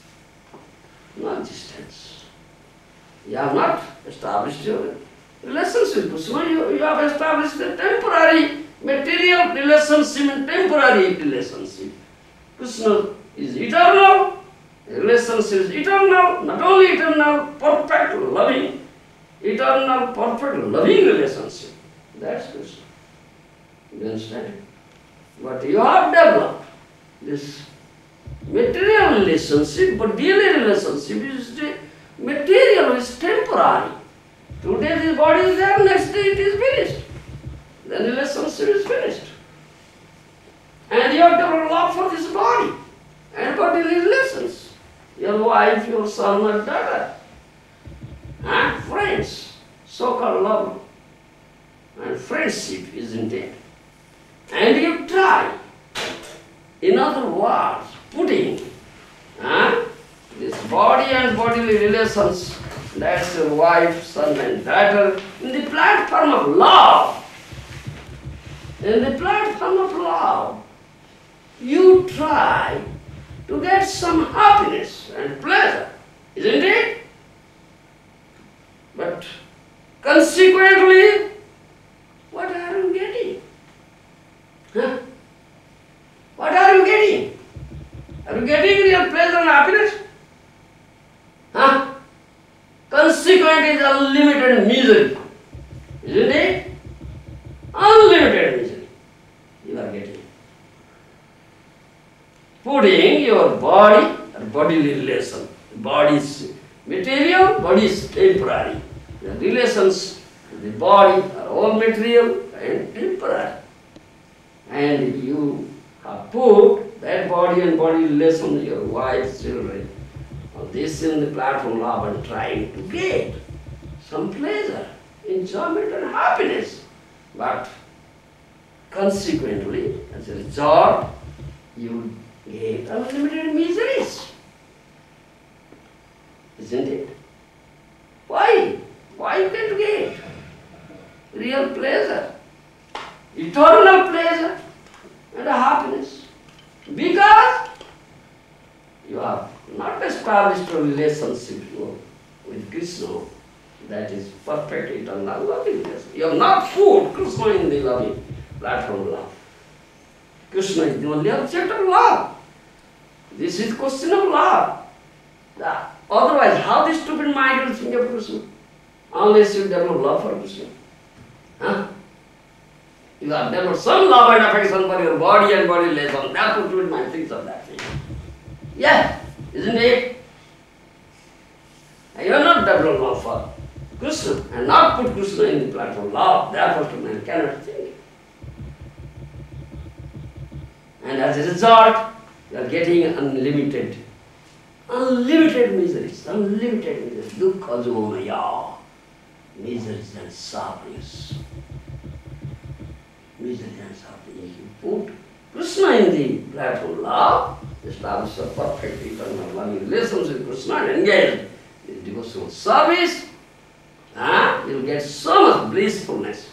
No existence. You have not established your relationship with Krishna, you, you have established a temporary material relationship and temporary relationship. Krishna is eternal, the relationship is eternal, not only eternal, perfect, loving, eternal, perfect, loving relationship. That's Krishna. You understand? But you have developed this material relationship, but daily relationship is the material, is temporary. Today this body is there, next day it is finished. Then the relationship is finished. And you have developed love for this body and bodily relations. Your wife, your son or daughter, and friends, so-called love and friendship, isn't it? And you try, in other words, putting huh, this body and bodily relations, that's your wife, son and daughter, in the platform of love. In the platform of love, you try to get some happiness and pleasure, isn't Consequently, what are you getting? Huh? What are you getting? Are you getting real pleasure and happiness? Huh? Consequent is unlimited misery. Isn't it? Unlimited misery. You are getting. Putting your body and bodily relation. Body is material, body is temporary. The relations to the body are all material and temporary. And you have put that body and body relation, your wife, children, all this in the platform love and trying to get some pleasure, enjoyment and happiness. But consequently, as a result, you get unlimited miseries. Isn't it? Why? Why you can't get real pleasure, eternal pleasure and happiness? Because you have not established a relationship with Krishna that is perfect, eternal, loving relationship. You have not put Krishna in the loving platform love. Krishna is the only object of love. This is question of love. The, otherwise, how the stupid mind will think of Krishna? Unless you develop love for Krishna. Huh? You have developed some love and affection for your body and body relation. That's what stupid mind thinks of that thing. Yeah, isn't it? You have not developed love for Krishna and not put Krishna in the platform love. Therefore, stupid man cannot think. And as a result, you are getting unlimited, unlimited miseries, unlimited miseries, dukkha jomaya, miseries and sufferings. Miseries and suffering. If you put Krishna in the platform love, establish a perfect eternal loving relationship with Krishna and engage in devotional service, ah, you will get so much blissfulness,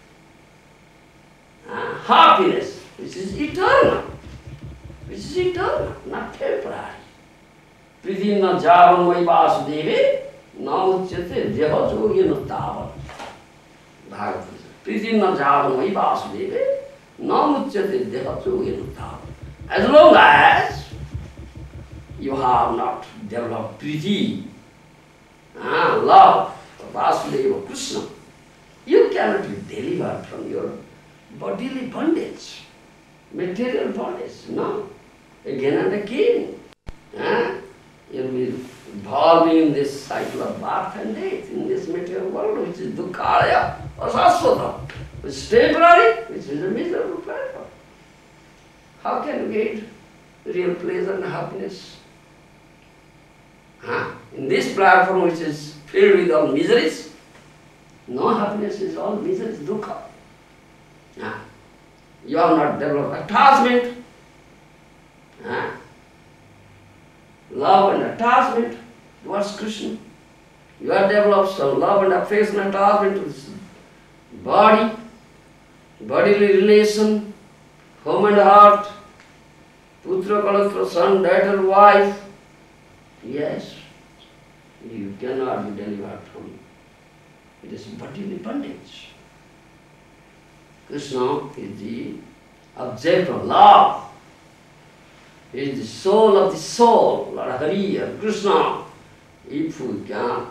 ah, happiness, which is eternal. Which is eternal, not temporary. Pridhinna javam vai vasudeve namuchyate deha yogena tavat. Bhagavatam. Pridhinna javam vai vasudeve namuchyate deha yogena tavat. As long as you have not developed priti, ah, love for Vasudeva Krishna, you cannot be delivered from your bodily bondage, material bondage, no. Again and again. Eh? You'll be involving in this cycle of birth and death in this material world, which is dukkhalaya or saswata, which is temporary, which is a miserable platform. How can you get real pleasure and happiness? Huh? In this platform which is filled with all miseries, no happiness is all miseries, dukkha. Huh? You have not developed attachment. Huh? Love and attachment towards Krishna. You have developed some love and affection and attachment to this body, bodily relation, home and heart, putra, kalatra, son, daughter, wife. Yes, you cannot be delivered from it is bodily bondage. Krishna is the object of love. He is the soul of the soul, Lord Hari or Krishna. If we can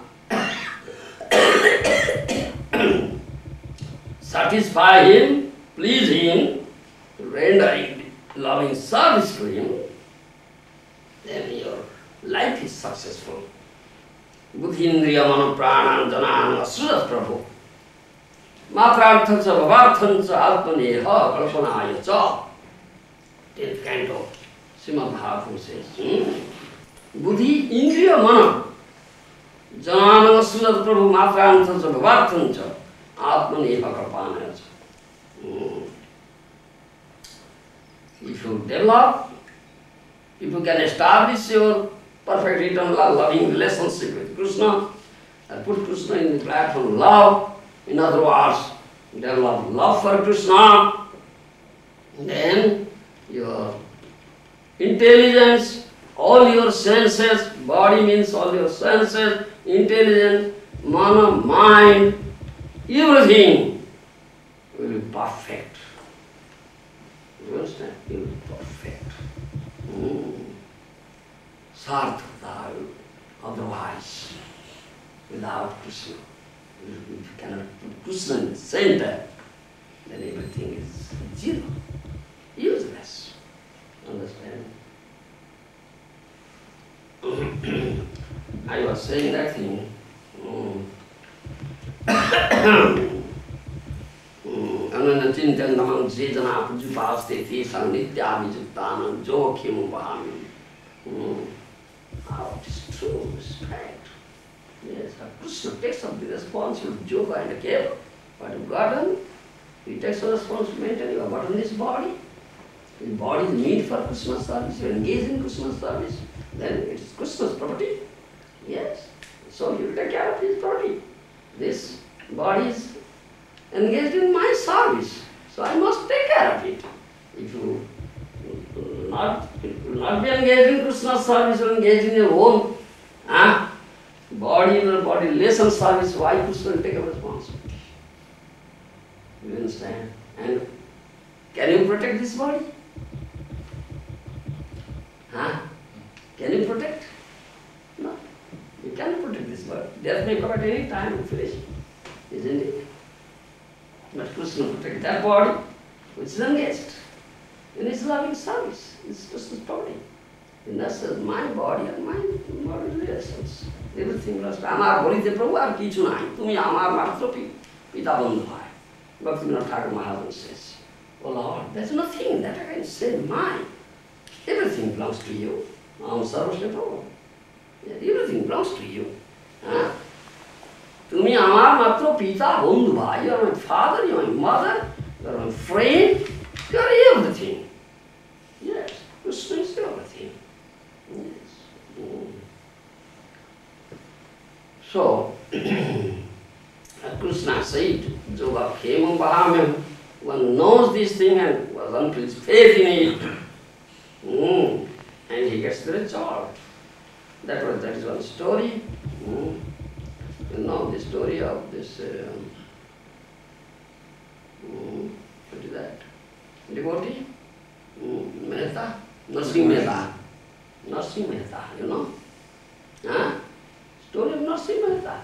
satisfy him, please him, rendering loving service to him, then your life is successful. Buddhindriya mano prana janana surat prabhu. Matrartha cha bhavartha cha atmaneha kalpanaya cha. tenth canto, Srimad Bhagavatam says, hmm? Buddhi indriya mana janana surat prabhu matrartha cha bhavartha cha atmaneha kalpanaya cha. If you develop, if you can establish your perfect eternal loving relationship with Krishna, and put Krishna in the platform of love, in other words, develop love for Krishna, then your intelligence, all your senses, body means all your senses, intelligence, mana, mind, everything will be perfect. You understand? It will be perfect. Mm. Sarthata, otherwise, without Krishna, if you cannot put Krishna in the center, then everything is zero, useless. Understand? I was saying that thing. Mm. Ananda Chintan Namam Chetana Pujupaste Tesang Nityabhijuktanam Jokhim Vahami. Oh, it is true, respect. Yes, Krishna takes up the responsibility, yoga and care. What you've gotten, he takes the responsibility, you have gotten this body. This body is meant for Krishna's service, you engage in Krishna's service, then it is Krishna's property. Yes, so you take care of his property. This body is engaged in my service, so I must take care of it. If you will not, if you will not be engaged in Krishna's service, or engaged in your own ah, body or body relation service, why Krishna will take a responsibility? You understand? And can you protect this body? Huh? Can you protect? No. You cannot protect this body. Death may come at any time and finish. Isn't it? But Krishna protect that body which is engaged in his loving service. It's Krishna's body. In that sense, my body and my body relations. Everything lost. Amar bolite Prabhu ar kichu nahi. Tumi amar matra pita bandhu hai. Bhaktivinoda Thakur Maharaj says, oh Lord, there's nothing that I can say mine. Everything belongs to you. Am sarvasya Prabhu. Everything belongs to you. Huh? Tumi amar matra pita bandhu hai. You are my father, you are my mother, you are my friend, you are everything. Yes, Krishna is everything. Yes. Mm. So, Krishna said, Yoga Khemam Bahamyam, one knows this thing and was unto his faith in it, mm. and he gets the result. That was that is one story. Mm. You know the story of this, uh, mm, what is that? Devotee? Mm, Mehta? Narsingh Mehta. Narsingh Mehta, you know? Huh? Story of Narsingh Mehta.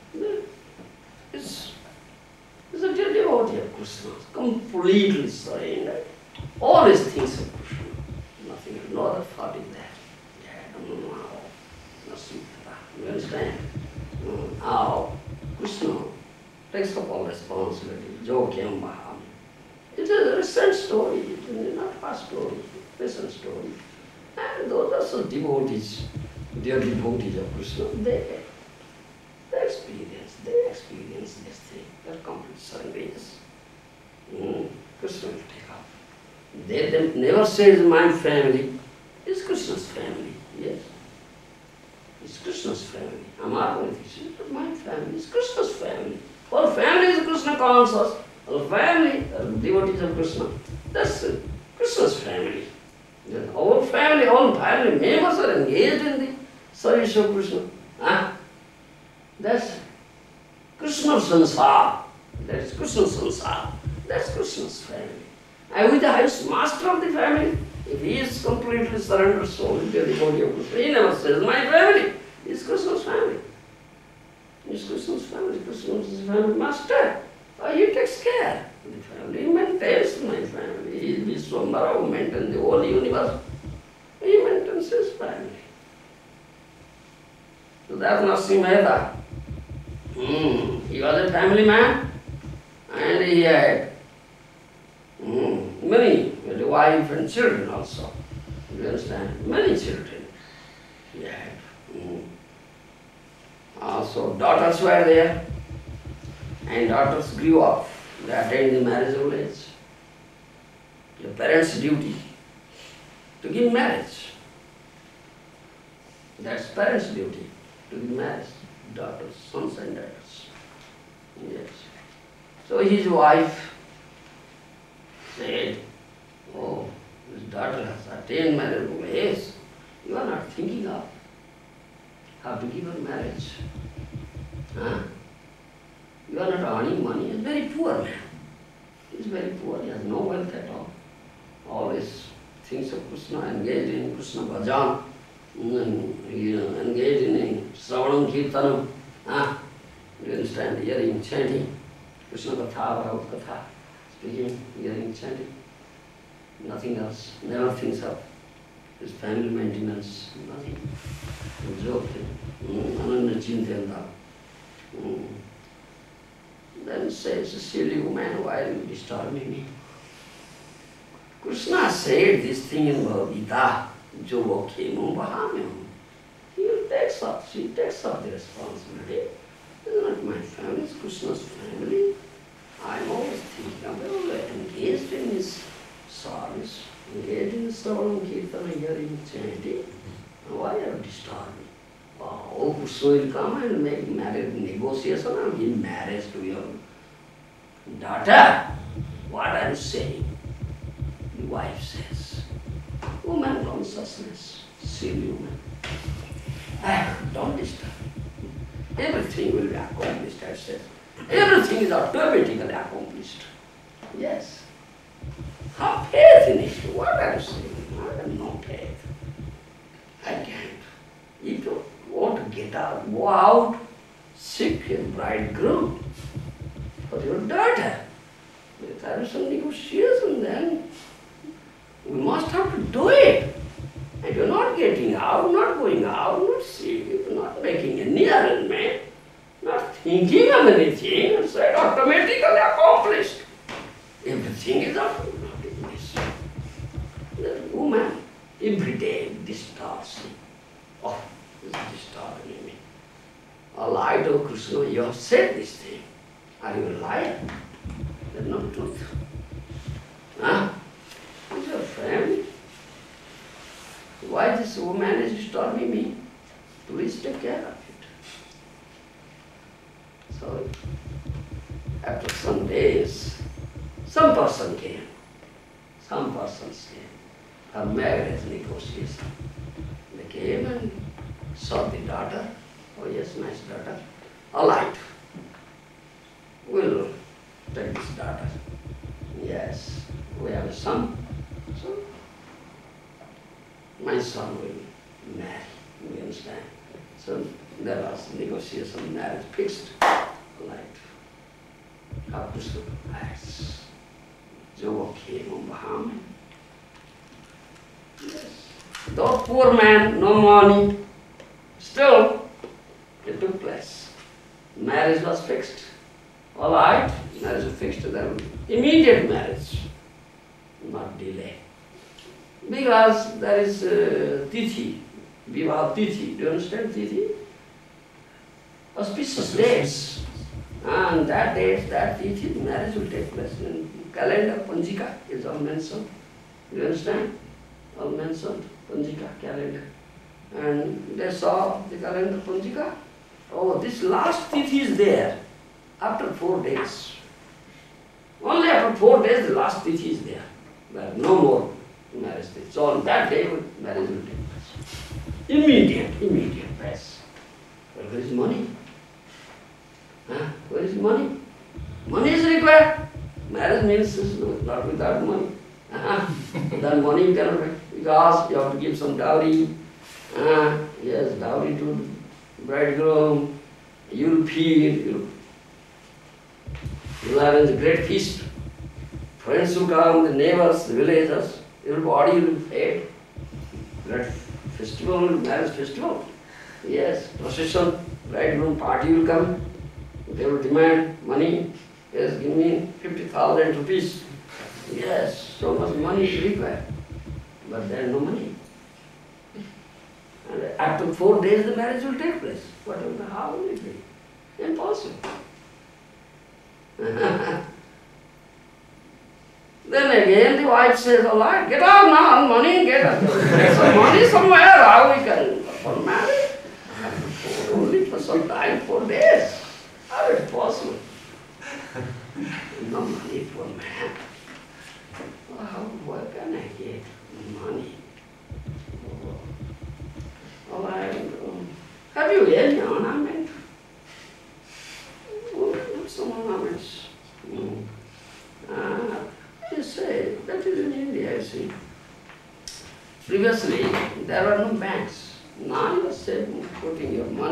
It's, it's a dear devotee of Krishna, completely surrendered. All his things of Krishna. Nothing, no other thought in that. Yeah, I don't know how. Narsingh Mehta. You understand? Mm. How Krishna takes up all responsibility. Jokyam Baham. It is a recent story, it is not past story, recent story. And those are so devotees, dear devotees of Krishna, they, they experience, they experience this thing, their complete surrenders. Mm. Krishna will take up. They, they never say my family, it's Krishna's family, yes. It's Krishna's family. Amar is my family, it's Krishna's family. Our family is Krishna conscious. Our family, uh, devotees of Krishna, that's uh, Krishna's family. Then our family, all family members are engaged in the service of Krishna. Huh? That's Krishna's sansar. That's Krishna's sansar. That's Krishna's family. And with the highest master of the family, if he is completely surrendered soul to the devotee of Krishna, he never says, my family is Krishna's family. It's Krishna's family. Krishna is his family master. Uh, he takes care of the family. He maintains my family. He is Vishwambara who maintains the whole universe. He maintains his family. So that's Narsingh Mehta. Mm. He was a family man and he had mm, many, a wife and children also. You understand? Many children he had. Mm. Also daughters were there. And daughters grew up, they attained the marriageable age. The parents' duty to give marriage. That's parents' duty to give marriage, daughters, sons and daughters. Yes. So his wife said, oh, this daughter has attained marriageable age. You are not thinking of how to give her marriage. Huh? You You are not earning money. He is very poor man. He is very poor. He has no wealth at all. Always thinks of Krishna, engaged in Krishna bhajan, engaged in Shravanam Kirtanam. Ah, you understand? Hearing, chanting, Krishna Katha, Bhagavad Katha, speaking, hearing, chanting. Nothing else. Never thinks of his family maintenance. Nothing. Joke. Ananda Chintanta. Then says, silly woman, why are you disturbing me? Krishna said this thing in Bhagavad Jo Vakyam Bahamyam. He takes up, she takes up the responsibility. It's not my family, it's Krishna's family. I'm always thinking about it, engaged in his service, engaged in Shravanam Kirtana, hearing, chanting. Why are you disturbing me? Oh, Krishna will come and make marriage negotiation and give marriage to your daughter. What are you saying? The wife says, woman consciousness, silly woman. Ah, don't disturb. Everything will be accomplished, I said. Everything is automatically accomplished. Yes. Have faith in it. What are you saying? I have no faith. I can't. If you want to get out, go out, seek a bridegroom for your daughter. If there is some negotiation, then we must have to do it. And you're not getting out, not going out, not seeking, not making any arrangement, not thinking of anything, it's like automatically accomplished. Everything is automatic. The woman every day disturbs me. Oh, this is disturbing me. A lie to Krishna, you have said this thing. Are you a liar? There's no truth. Huh? Who's your friend? Why this woman is disturbing me? Please take care of it. So, after some days, some person came. Some persons came. A marriage negotiation. They came and saw the daughter. Oh yes, nice daughter. All right. We'll take this daughter. Yes, we have a son. So, my son will marry. You understand? So, there was negotiation, marriage fixed. All right. Up to school. Yes. Jo Vakyam Bahamyam. Yes. Though poor man, no money, still it took place. Marriage was fixed. All right, marriage was fixed, then immediate marriage, not delay. Because there is uh, tithi, vivaha tithi. Do you understand tithi? Auspicious dates. And that date, that tithi, the marriage will take place. In calendar, Panjika is all mentioned. Do you understand? All mentioned, Panjika, calendar. And they saw the calendar Panjika. Oh, this last tithi is there after four days. Only after four days the last tithi is there. There are no more marriage tithi. So on that day marriage will take place. Immediate, immediate place. Well, where is money? Huh? Where is money? Money is required. Marriage means not without money. Uh-huh. Without money you cannot make. Because you have to give some dowry. Uh, yes, dowry to bridegroom. You'll feed. You'll, you'll arrange a great feast. Friends will come, the neighbors, the villagers. Everybody will be fed. Great festival, marriage festival. Yes, procession, bridegroom party will come. They will demand money. Yes, give me fifty thousand rupees. Yes, so much money is required. But there is no money. And after four days the marriage will take place. What will, how will it be? Impossible. Then again the wife says, all right, get out now, money, get out. Get some money somewhere, how we can for marriage? Only for some time, four days. How is it possible? No money for man. Well, how, where can I get money? Oh, all right. Um, have you any ornament? Oh, not so much.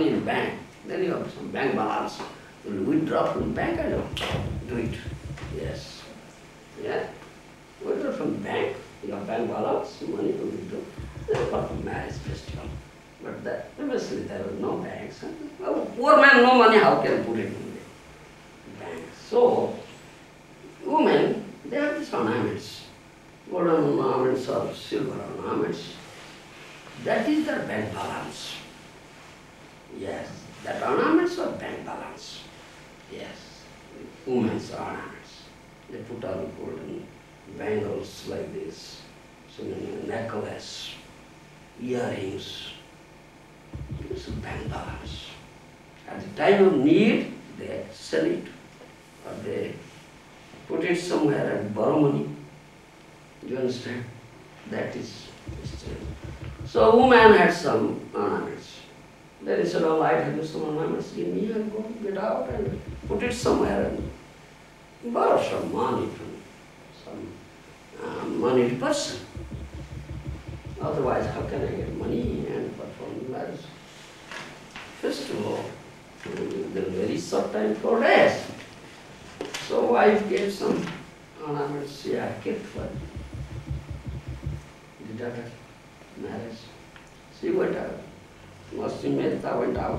money in bank, then you have some bank balance. You will withdraw from the bank, I don't do it. Yes. Yeah. Withdraw from the bank, you have bank balance, money to withdraw. That's part of marriage festival. But that, previously there was no banks. Well, poor man, no money, how can put it in the bank? So, women, they have these ornaments, golden ornaments or silver ornaments. That is their bank balance. Yes, that ornaments are bank balance. Yes, women's ornaments. They put on golden bangles like this, so many necklace, earrings. It's a bank balance. At the time of need, they sell it, or they put it somewhere and borrow money. Do you understand? That is history. So woman had some ornaments. Then he said, oh, I have some ornaments, give me and go get out and put it somewhere and borrow some money from some uh, moneyed person. Otherwise, how can I get money and perform marriage festival? The very short time, four days. So wife gave some ornaments, yeah, kept for the daughter marriage. She went out. Muslim Mehta went out.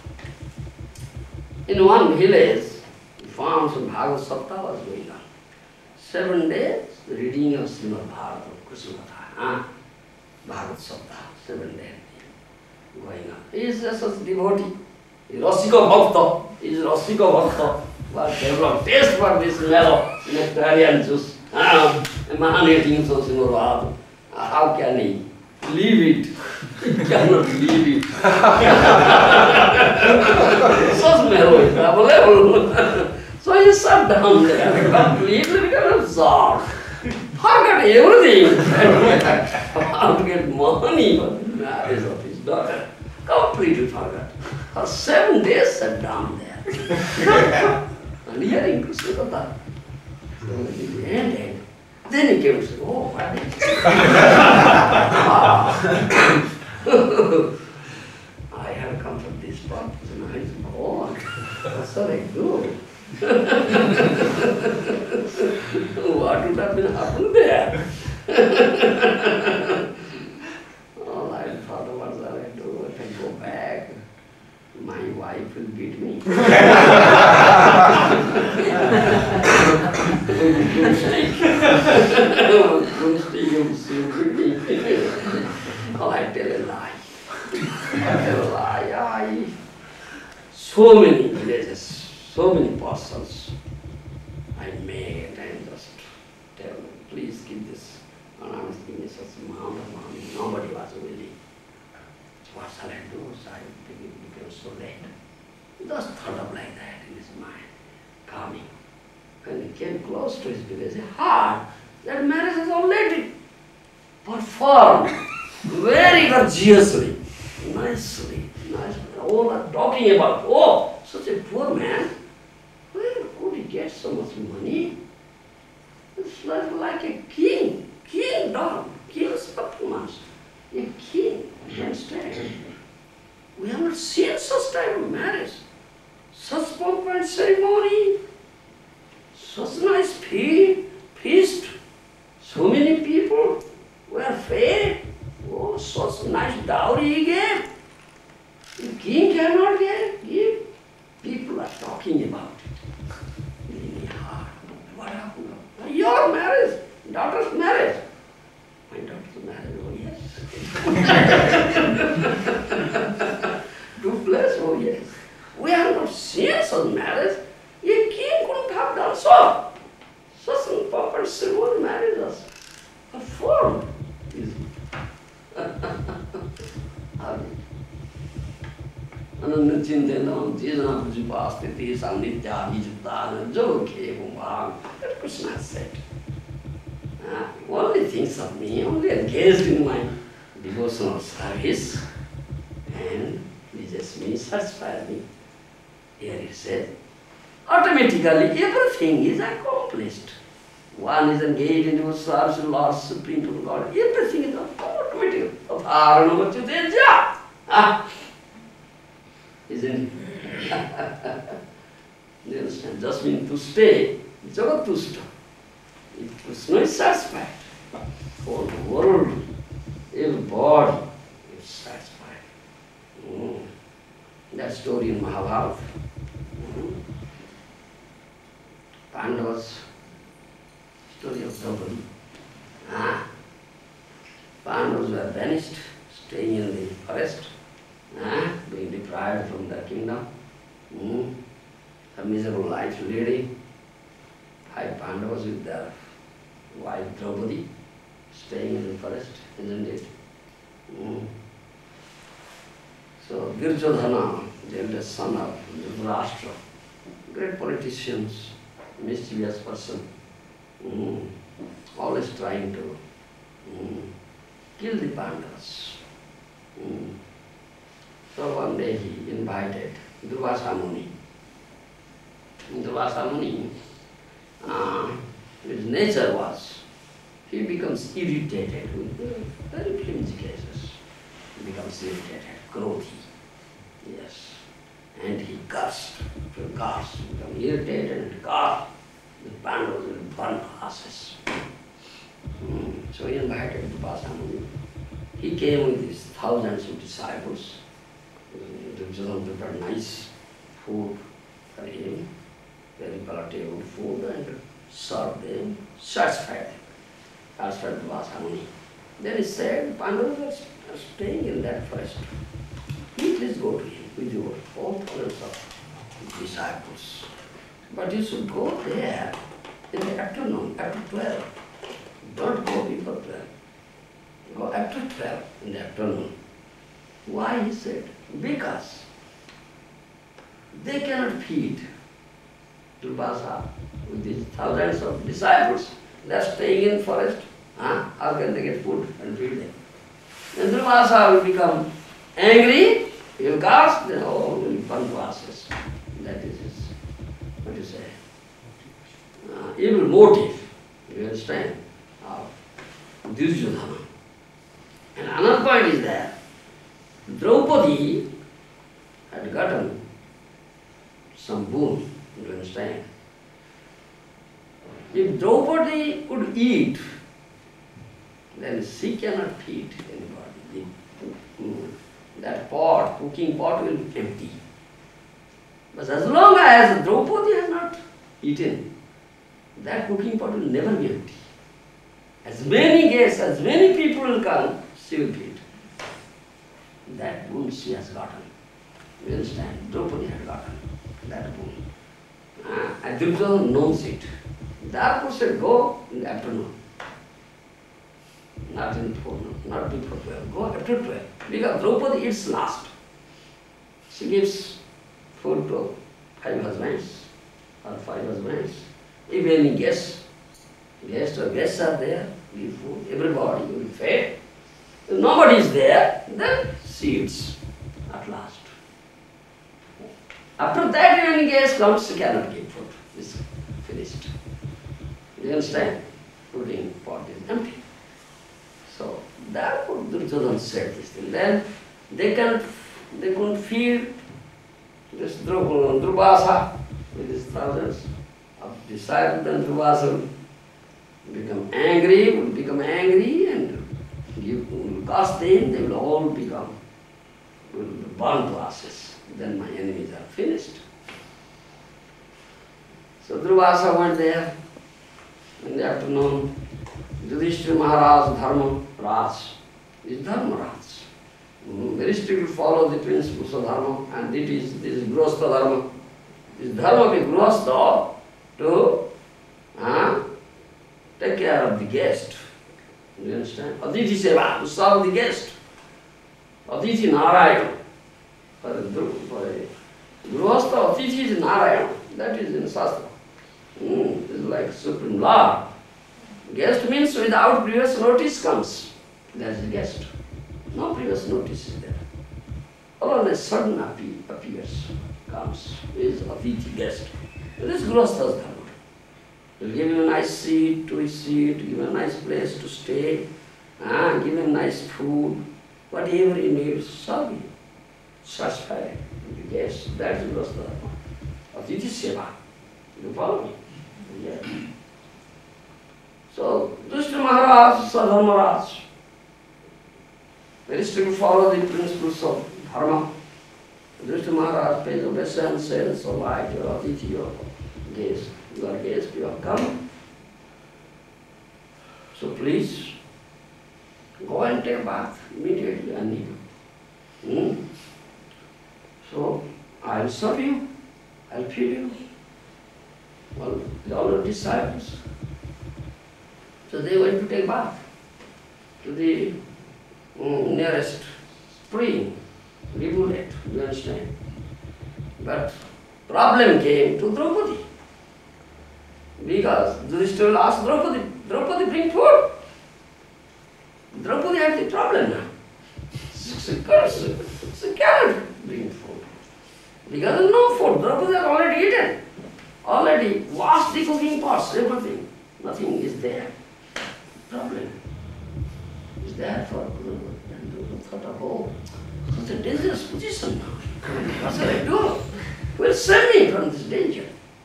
In one village, he found some Bhagavad Sapta was going on. Seven days, reading of Srimad Bhagavatam, Krishna Katha. Huh? Bhagavad Sapta, seven days going on. He is just a devotee. He is Rasika Bhakta. He is Rasika Bhakta. But developed taste for this mellow nectarian juice. Ah, emanating from Srimad Bhagavatam. How can he leave it? He cannot leave it. So mellow is available. So he sat down there, completely became absorbed. Forgot everything. How to get money for the marriage of his daughter. Completely forgot. For seven days sat down there. And hearing Krishna Katha. So in the end, end. Then he came and said, oh, what is it? I have come from this purpose and I said, oh, what shall I do? What would have been happened there? Oh, I thought, what shall I do? If I go back, my wife will beat me. Good steak. Good steak, you will beat me. Oh, I tell a lie. I tell a lie. I, so many villages, so many parcels I made and just tell them, please give this ornaments, give me such amount of money. Nobody was willing. What shall I do? So I became so late. He just thought of like that in his mind, coming. When he came close to his village, he heard that marriage is already performed very gorgeously, nicely, nicely. All are talking about, oh, such a poor man, where could he get so much money? It's like, like a king, king dog, king's performance, a king, you understand? We have not seen such type of marriage, such pomp and ceremony, such nice feast, feast, so many people were fed, oh, such nice dowry he gave. The king cannot give, give. People are talking about it. In the heart, what happened? Your marriage, daughter's marriage. My daughter's marriage, oh yes. Two place, oh yes. We have not seen such marriage. A king couldn't have done so. Such a proper ceremony marriage was performed. Ananda Chintana, Jizana Pujipa, Stiti, Samnitya, Nijutana, Joke, Bhumbang. That Krishna said. Uh, only thinks of me, only engaged in my devotional service, and pleases me, satisfies me. Here he said, automatically everything is accomplished. One is engaged in your service to Lord Supreme to God. Everything is automatic. Ah. isn't it? You understand? Just mean to stay, Jagat Tushta. If Krishna is satisfied, whole world, every body is satisfied. Mm. That story in Mahabharata. Mm. Pandavas, story of Draupadi. Ah. Pandavas were banished, staying in the forest, ah, being deprived from their kingdom. Mm. A miserable life leading. Five Pandavas with their wife Draupadi, staying in the forest, isn't it? Mm. So Duryodhana, the eldest son of Dhritarashtra, great politicians, mischievous person, mm. always trying to mm. kill the Pandavas. Mm. So one day he invited Durvasa Muni. Durvasa Muni, uh, his nature was, he becomes irritated with very flimsy cases. He becomes irritated, grothy, yes. And he cursed, to curse, become irritated and cursed. The Pandavas will burn ashes. Mm. So he invited Durvasa Muni. He came with his thousands of disciples. Duryodhana prepared nice food for him, very palatable food, and served them, satisfied them, satisfied Durvasa Muni. Then he said, Pandavas are staying in that forest. You please go to him with your all thousands of disciples. But you should go there in the afternoon, after twelve. Don't go before twelve. Go after twelve in the afternoon. Why? He said, because they cannot feed Durvasa with these thousands of disciples. They are staying in forest. Huh? How can they get food and feed them? Then Durvasa will become angry, he will curse, then all will burn to ashes. That is his, what do you say, uh, evil motive, you understand, of Duryodhana. And another point is that Draupadi had gotten some boon, you understand. If Draupadi could eat, then she cannot feed anybody. The, mm, that pot, cooking pot will be empty. But as long as Draupadi has not eaten, that cooking pot will never be empty. As many guests, as many people will come, she will feed. That boon she has gotten. You understand? Draupadi had gotten that boon. Uh, and Duryodhana knows it. Therefore said, go in the afternoon. Not in forenoon, not before twelve. Go after twelve. Because Draupadi eats last. She gives food to five husbands or five husbands. If any guests, guests or guests are there, give food, everybody will be fed. If nobody is there, then she eats at last. After that, if any guest comes, she cannot give food. It's finished. You understand? Cooking pot is empty. So therefore Duryodhana said this thing. Then they can they couldn't feed this Durvasa with his thousands of disciples. Then Durvasa will become angry, will become angry and give, will cast them, they will all become, will burn to ashes. Then my enemies are finished. So Durvasa went there in the afternoon. Yudhishthira Maharaj Dharma Raj is Dharma Raj. Mm, very strictly follow the principles of Dharma, and it is this is Grihastha Dharma. This Dharma is Grihastha to uh, take care of the guest. You understand? Aditi Seva, to serve the guest. Aditi Narayana. For a, for a Grihastha, Aditi is Narayana. That is in Shastra. Mm, it is like Supreme Lord. Guest means without previous notice comes. That is guest. No previous notice is there. All of a sudden appears, comes, is Aditi guest. This is Grihastha's Dharma. Will give him a nice seat to his seat, give him a nice place to stay, ah, give him nice food, whatever he needs, serve him. satisfy the guests. That was the Atiti Seva. You follow me? Yeah. So, Krishna Maharaj, Sadhana Maharaj, very strictly follow the principles of Dharma. Krishna Maharaj pays obeisance and so like your Atiti, your guest, your guest, you have come. So please, go and take a bath immediately and need you. Hmm? So, I'll serve you, I'll feed you. Well, they all are disciples. So they went to take bath to the um, nearest spring, rivulet, you understand? But problem came to Draupadi. Because Yudhishthira asked Draupadi, Draupadi bring food. Draupadi had the problem now. She cursed, she cannot bring food. Because there is no food, Draupadi has already eaten. Already washed the cooking pots, everything. Nothing is there. Problem is there for Guru. And Guru thought of, oh, such a dangerous position now. What shall I do? Who will save me from this danger?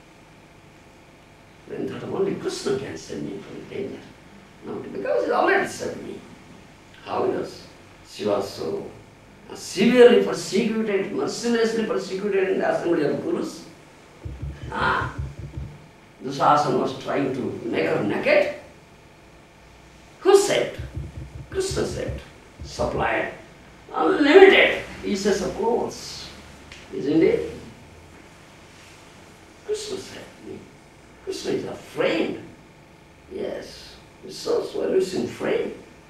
Then thought of, only Krishna can save me from the danger. No, because he already saved me. How was she was so severely persecuted, mercilessly persecuted in the assembly of Gurus. Ah, Dusasana was trying to make her naked. Who saved? Krishna saved, supplied unlimited pieces of clothes. Isn't it? Krishna saved me. Krishna is a friend. Yes, he's so solution friend.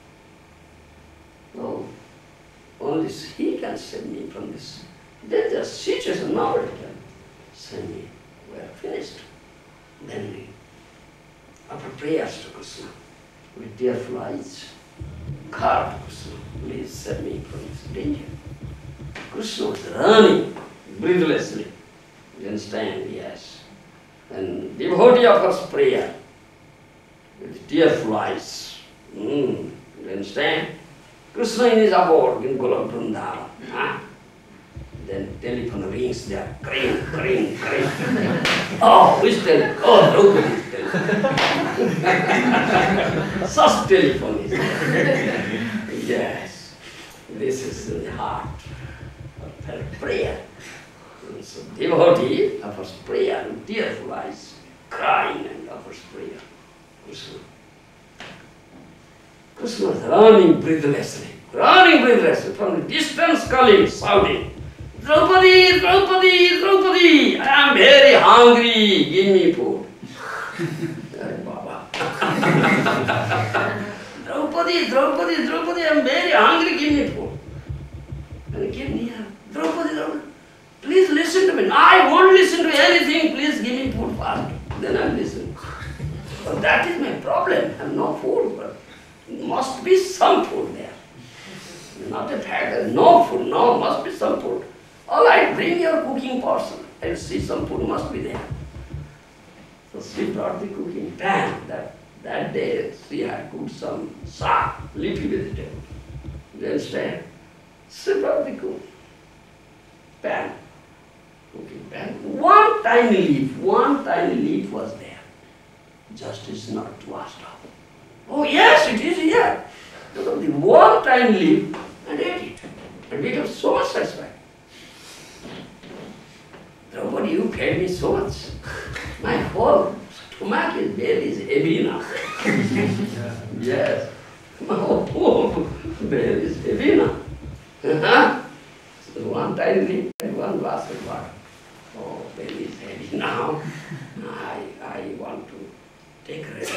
No, only he can save me from this dangerous situation. Nobody can save me. We are finished. Then we offer prayers to Krishna with tearful eyes. God, Krishna, please save me from this danger. Krishna was running breathlessly. You understand? Yes. And devotee offers prayer with tearful eyes. Mm. You understand? Krishna in his abode in Golok Vrindavan. Huh? Then telephone rings there, cring, cring, cring. Oh, which telephone? Oh, Draupadi's telephone. Such telephone is there. Yes, this is in the heart of her prayer. And so devotee offers prayer with tearful eyes, crying and offers prayer. Krishna. Krishna was running breathlessly, running breathlessly from the distance, calling, shouting, Draupadi, Draupadi, Draupadi, I am very hungry, give me food. Baba. Draupadi, Draupadi, Draupadi, I am very hungry, give me food. And he came near, Draupadi, Draupadi, please listen to me. I won't listen to anything, please give me food first. Then I'll listen. But that is my problem, I have no food, but must be some food there. Not a fact, no food, no, must be some food. All right, bring your cooking parcel. I'll see some food must be there. So she brought the cooking pan. That, that day she had cooked some sa, leafy vegetable. You understand? She brought the cook pan, cooking pan. One tiny leaf, one tiny leaf was there. Just is not washed off. Oh yes, it is here. Look at the one tiny leaf and ate it. And we got so much satisfied. Draupadi, you fed me so much. My whole stomach is belly is heavy now. Yes. My whole belly is heavy now. Uh-huh. So one tiny leaf and one glass of water. Oh, belly is heavy now. I, I want to take rest.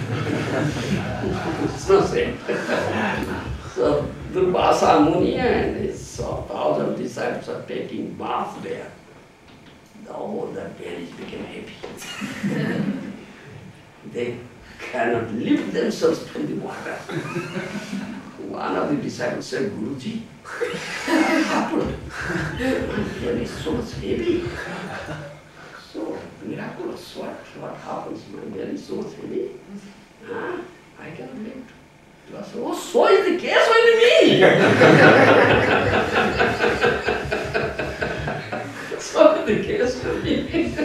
So say. So Durvasa Muni and his uh, thousand disciples are taking bath there. Oh, the bellies became heavy. They cannot lift themselves from the water. One of the disciples said, Guruji, what happened? My belly is so much heavy. So miraculous, what, what happens? My belly is so much heavy. Huh? I cannot lift. Oh, so is the case with me. Swami case to me.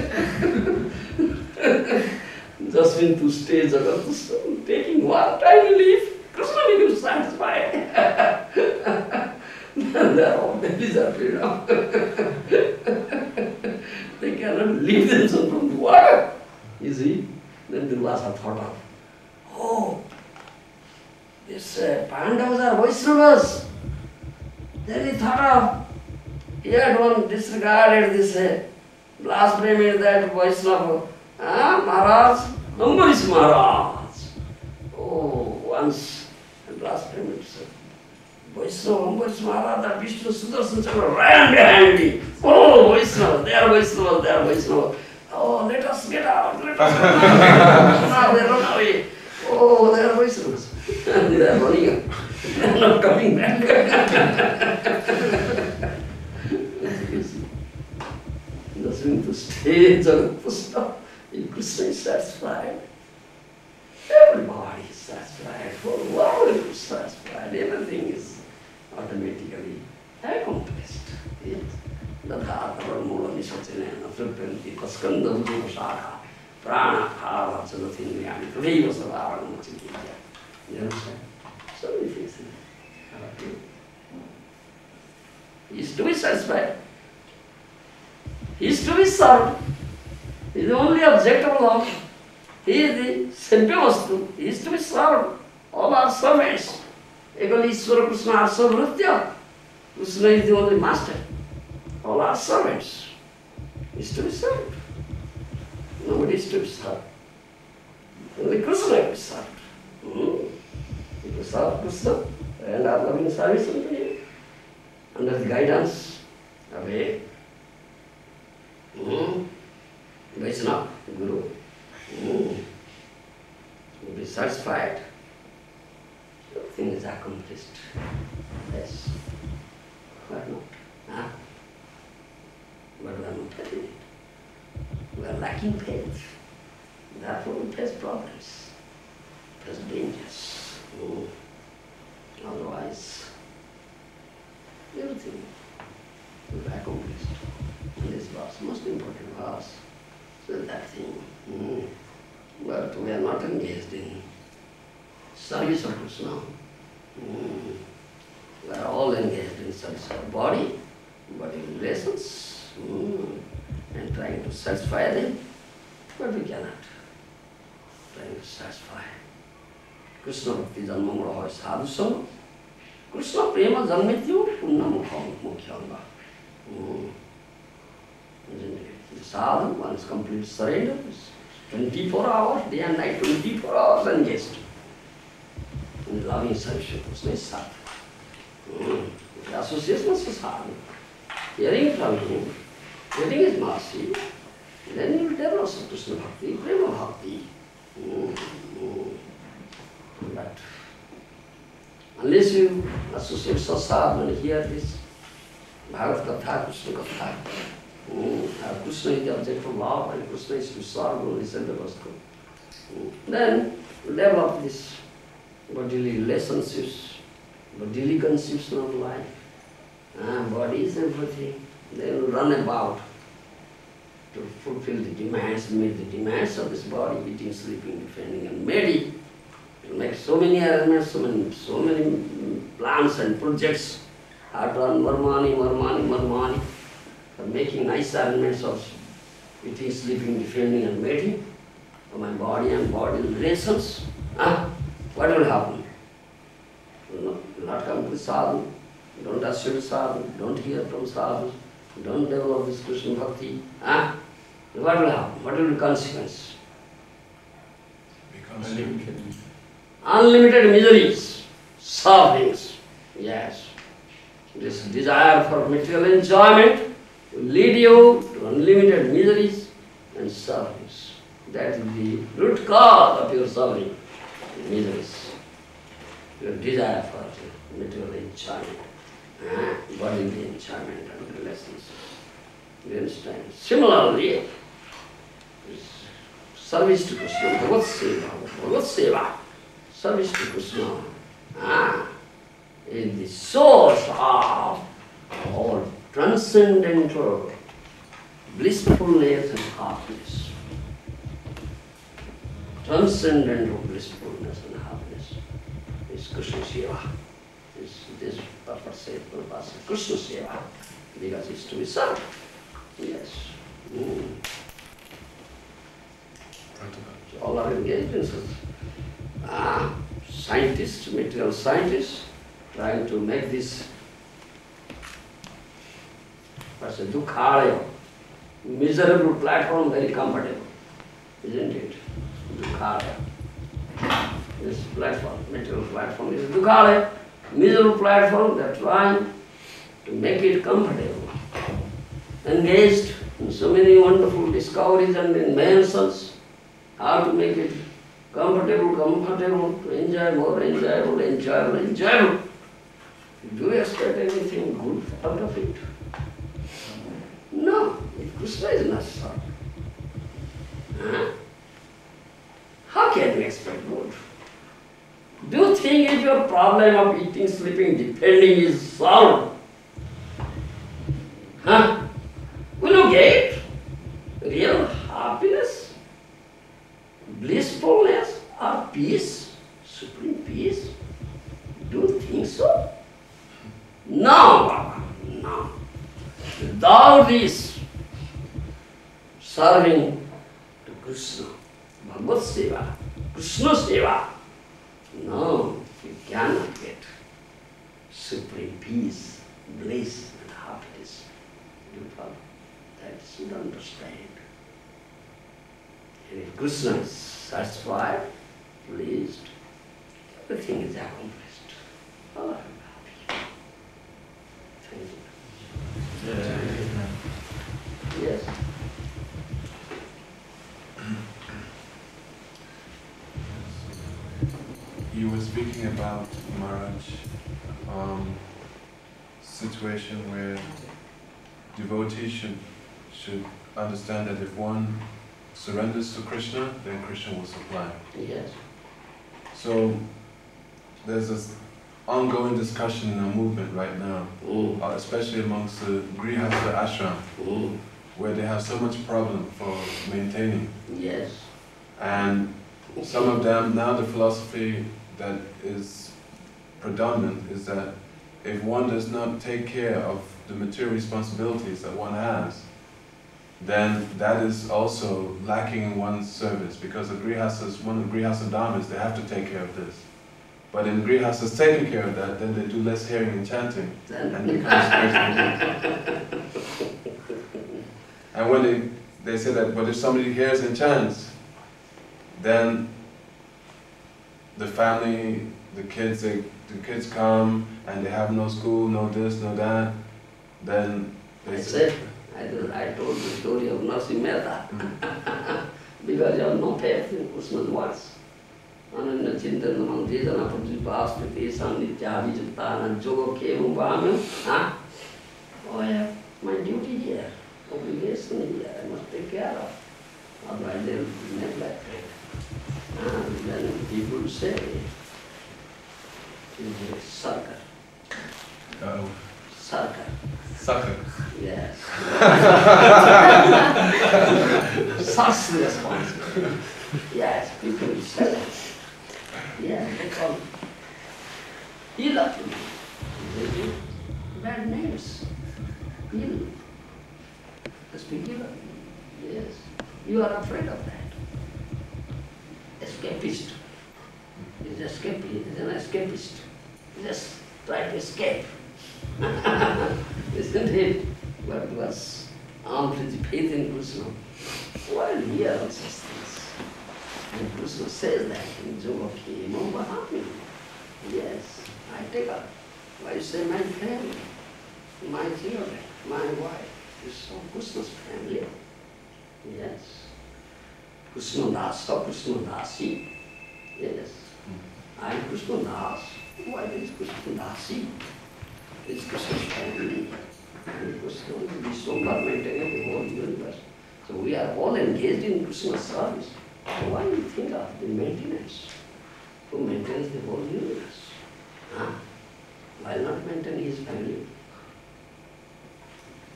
Just been to stage of taking one tiny leaf, Krishna becomes satisfied. They are all babies are freedom. They cannot leave themselves from the water. You see? Then Durvasa thought of, oh, these uh, Pandavas are Vaishnavas. Then he thought of, he had one disregarded this uh, blasphemy that Vaishnava. Ah, Maharaj, Ambarish Maharaj. Oh, once blasphemy. Vaishnava, Ambarish Maharaj, that Vishnu Sudarshan Chakra ran behind me. Oh, Vaishnava, they are Vaishnava, they are Vaishnava. Oh, let us get out, let us get out. Now they run away. Oh, they are Vaishnavas. They are running away. They are not coming back. Listening to stage of Krishna, Krishna is satisfied. Everybody is satisfied. For the world is satisfied. Everything is automatically accomplished. Yes. Datha Taramula Nishatinena Flippanti Paskanda Ujiva Shaka Prana Kava Chadatindriyani Tadeva Savarana Machikya. You understand? So many things in it. He is to be satisfied. He is to be served. He is the only object of love. He is the Sampyavastu. He is to be served. All are servants. Ekali Ishvara Krishna are Sarvritya. Krishna is the only master. All are servants. He is to be served. Nobody is to be served. Only Krishna is to be served. Hmm? If you serve Krishna and are loving service unto him, under the guidance of a mm, Vaishnava, Guru, mm, will be satisfied. Everything is accomplished. Yes. Why not? Huh? But we are not getting it. We are lacking faith. Therefore we face problems, face dangers. Mm. Otherwise, everything will be accomplished. And this was most important was so that thing. Mm. But we are not engaged in service of Krishna. Mm. We are all engaged in service of body, body relations, mm. and trying to satisfy them, but we cannot. Trying to satisfy. Krishna Bhakti Janmamura Sadhu Sangha. Krishna Prema Janmityu Punna Mukhyanga. The sadhu, one's complete surrender, twenty-four hours, day and night, twenty-four hours engaged in loving service of Krishna is sadhu. Mm. The association of sadhu, hearing from him, getting his mercy, then you will develop Krishna Bhakti, Prema Bhakti. Mm. Mm. But unless you associate sadhu and hear this Bhagavad Katha, Krishna Katha, mm. Krishna is the object of love and Krishna is to serve only Sandavastu. Mm. Then develop this bodily relationships, bodily conception of life. Ah, body is everything. They will run about to fulfill the demands, meet the demands of this body, eating, sleeping, defending, and mating. To make so many arrangements, so many, so many plans and projects, how to earn more money, more money, more money, for making nice arrangements of eating, sleeping, defending, and mating for my body and body relations. Ah, what will happen? You will not come to sadhu, don't associate sadhu, don't hear from sadhu, don't develop this Krishna Bhakti. Ah, what will happen? What will be the consequence? Becomes limited. Unlimited miseries, sufferings, yes. This desire for material enjoyment will lead you to unlimited miseries and sufferings. That is the root cause of your suffering, miseries. Your desire for material enjoyment, eh? bodily enjoyment and relationships. You understand? Similarly, service to Krishna, Bhagavad Seva, Bhagavad Seva, service to Krishna, ah, is the source of all transcendental blissfulness and happiness. Transcendental blissfulness and happiness is Krishna Seva. This, this purpose says, purpose is Krishna Seva, because it's to be served. Yes. Mm. So all are engaged in such ah, scientists, material scientists, trying to make this what's a dukhalaya, miserable platform very comfortable, isn't it? Dukhalaya. This platform, material platform is dukhalaya, miserable platform, they're trying to make it comfortable. Engaged in so many wonderful discoveries and inventions, how to make it comfortable, comfortable, to enjoy more enjoyable, enjoyable, enjoyable. Do you expect anything good out of it? No, if Krishna is not served, huh? How can you expect good? Do you think if your problem of eating, sleeping, depending is solved, huh? Will you get real happiness, blissfulness, or peace, supreme peace? Do you think so? No, Baba, no. Without this serving to Krishna, Bhagavad Seva, Krishna Seva, no, you cannot get supreme peace, bliss and happiness. You follow? That you should understand. And if Krishna is satisfied, pleased, everything is accomplished. All are happy. Thank you. Yeah. Yes. You were speaking about, Maharaj, um, situation where devotees should, should understand that if one surrenders to Krishna, then Krishna will supply. Yes. So there's this ongoing discussion in our movement right now, Mm. uh, especially amongst the Grihastha ashram, Mm. where they have so much problem for maintaining. Yes. And some of them, now the philosophy that is predominant is that if one does not take care of the material responsibilities that one has, then that is also lacking in one's service, because the grihastas, one of the grihastha dharmas, they have to take care of this. But in grihastas taking care of that, then they do less hearing and chanting, and become spiritual. And when they, they say that, but if somebody hears and chants, then the family, the kids, they, the kids come and they have no school, no this, no that, then they I say, said, I, told- I told the story of Narasimha Mehta, because you have no faith in Krishna's words. Ananya Chintanamam Jejana Pajipastati Sannitya Vijutana Jogo Kevam Vamam. Oh, I have my duty here, obligation here, I must take care of. Otherwise they will be neglected. And then people say, it's a sucker. uh, Sucker. sucker. Yes. Such responsibility. Yes, people will say that. Yeah, they call Ila. They give bad names. Ila. They speak Ila. Yes. You are afraid of that. Escapist. He's escapist. He's an escapist. Just try to escape. Isn't it? But was armed with the faith in Krishna. Why hear all such things? And Krishna says that in Jogaki, Maharaja. Yes, I take up. Why say my family, my children, my wife is so Krishna's family? Yes. Krishna Das, so Krishna Dasi. Yes. I am Krishna Das. Why is Krishna Dasi? It's Krishna's family. And Krishna will be so much maintaining the whole universe. So we are all engaged in Krishna's service. So why do you think of the maintenance? Who maintains the whole universe? Huh? Why not maintain his family?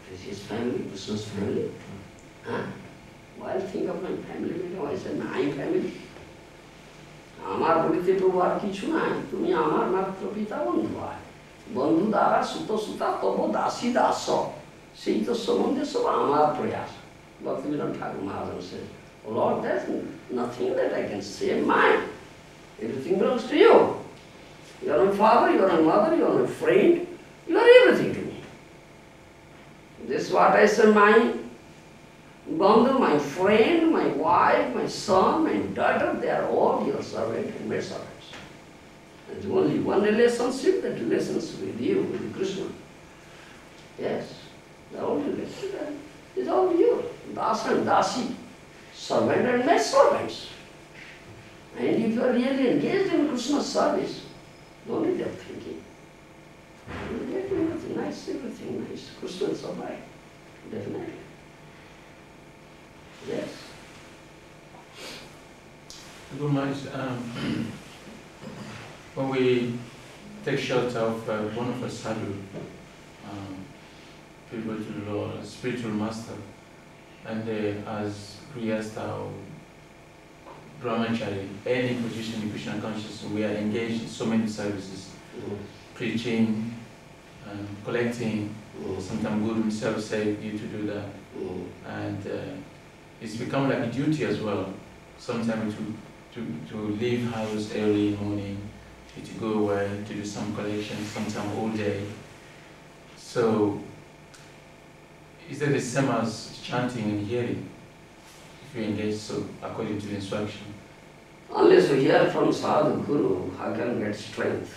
This is his family, Krishna's family. Huh? Why think of my family? I said, my family. আমার বলিতে প্রভু আর কিছু নাই, তুমি আমার মাত্র পিতা বন্ধু হয়। বন্ধু দ্বারা সুত সুতা তব দাসী দাস, সেই তো সম্বন্ধে সব আমার প্রয়াস। Bhaktivedanta Thakur Maharaj says, oh Lord, there's nothing that I can say mine. Everything belongs to you. You are my father, you are my mother, you are my friend, you are everything to me. This is what I say, my Bandhu, my friend, my wife, my son, my daughter, they are all your servants and maid servants. There's only one relationship, that relationship with you, with Krishna. Yes, the only relationship is all you, Das and Dasi, servant and maid servants. And if you are really engaged in Krishna's service, don't need of thinking. You will get everything nice, everything nice. Krishna will survive, definitely. Yes. Guru Maharaj, um, when we take shelter of uh, one of our sadhu, um, people to the Lord, a spiritual master, and uh, as Grihastha or Brahmachari, any position in Krishna consciousness, we are engaged in so many services, Mm. preaching, um, collecting. Mm. Sometimes Guru himself said you to do that, Mm. and uh, it's become like a duty as well. Sometimes to, to, to leave house early in the morning, to, to go away, to do some collection, sometimes all day. So, is that the same as chanting and hearing, if you engage so according to the instruction? Unless you hear from Sadhu Guru, how can you get strength?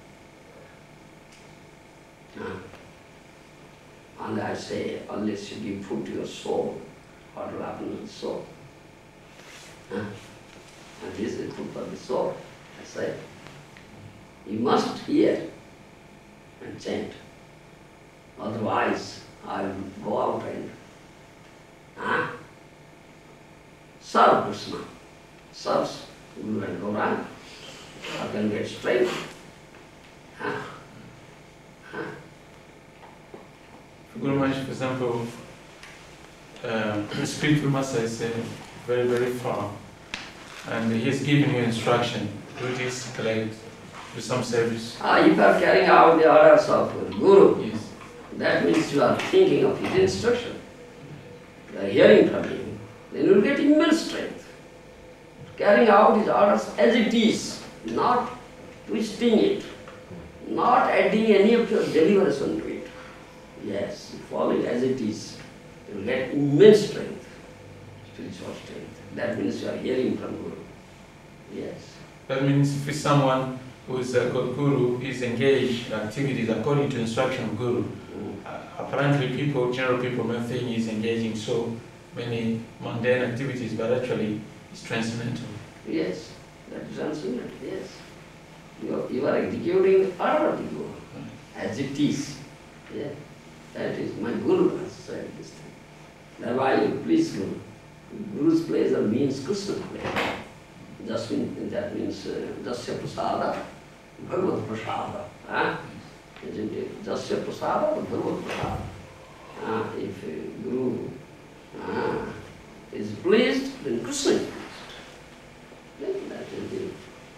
Huh? And I say, unless you give food to your soul, what will happen to the soul? Huh? And this is food for the soul, I say. You must hear and chant. Otherwise, I will go out and huh? serve Krishna. Serve Guru and Govinda. I can get strength. Huh? Huh? Guru Maharaj, for example, uh, the spiritual master is uh, very, very far, and he has given you instruction, do this, collect, do some service. Ah, if you are carrying out the orders of Guru, Yes. that means you are thinking of his instruction. You are hearing from him. Then you will get immense strength. Carrying out his orders as it is, not twisting it, not adding any of your deliberation to it. Yes, following as it is, you will get immense strength, spiritual strength. That means you are hearing from Guru. Yes. That means if it's someone who is a good Guru, is engaged in activities according to instruction of Guru. Mm. Uh, apparently people, general people may think he's engaging so many mundane activities, but actually it's transcendental. Yes, that is transcendental, yes. You are, you are executing the order of the Guru, as it is. Yeah. That is my Guru has said this thing. That's why you please Guru. Guru's pleasure means Krishna's pleasure. Just mean, that means uh, Jasya Prasada, Bhagavad Prasada. Huh? Isn't it? Jasya Prasada, Bhagavad Prasada. Uh, if uh, Guru uh, is pleased, then Krishna is pleased. Then that is the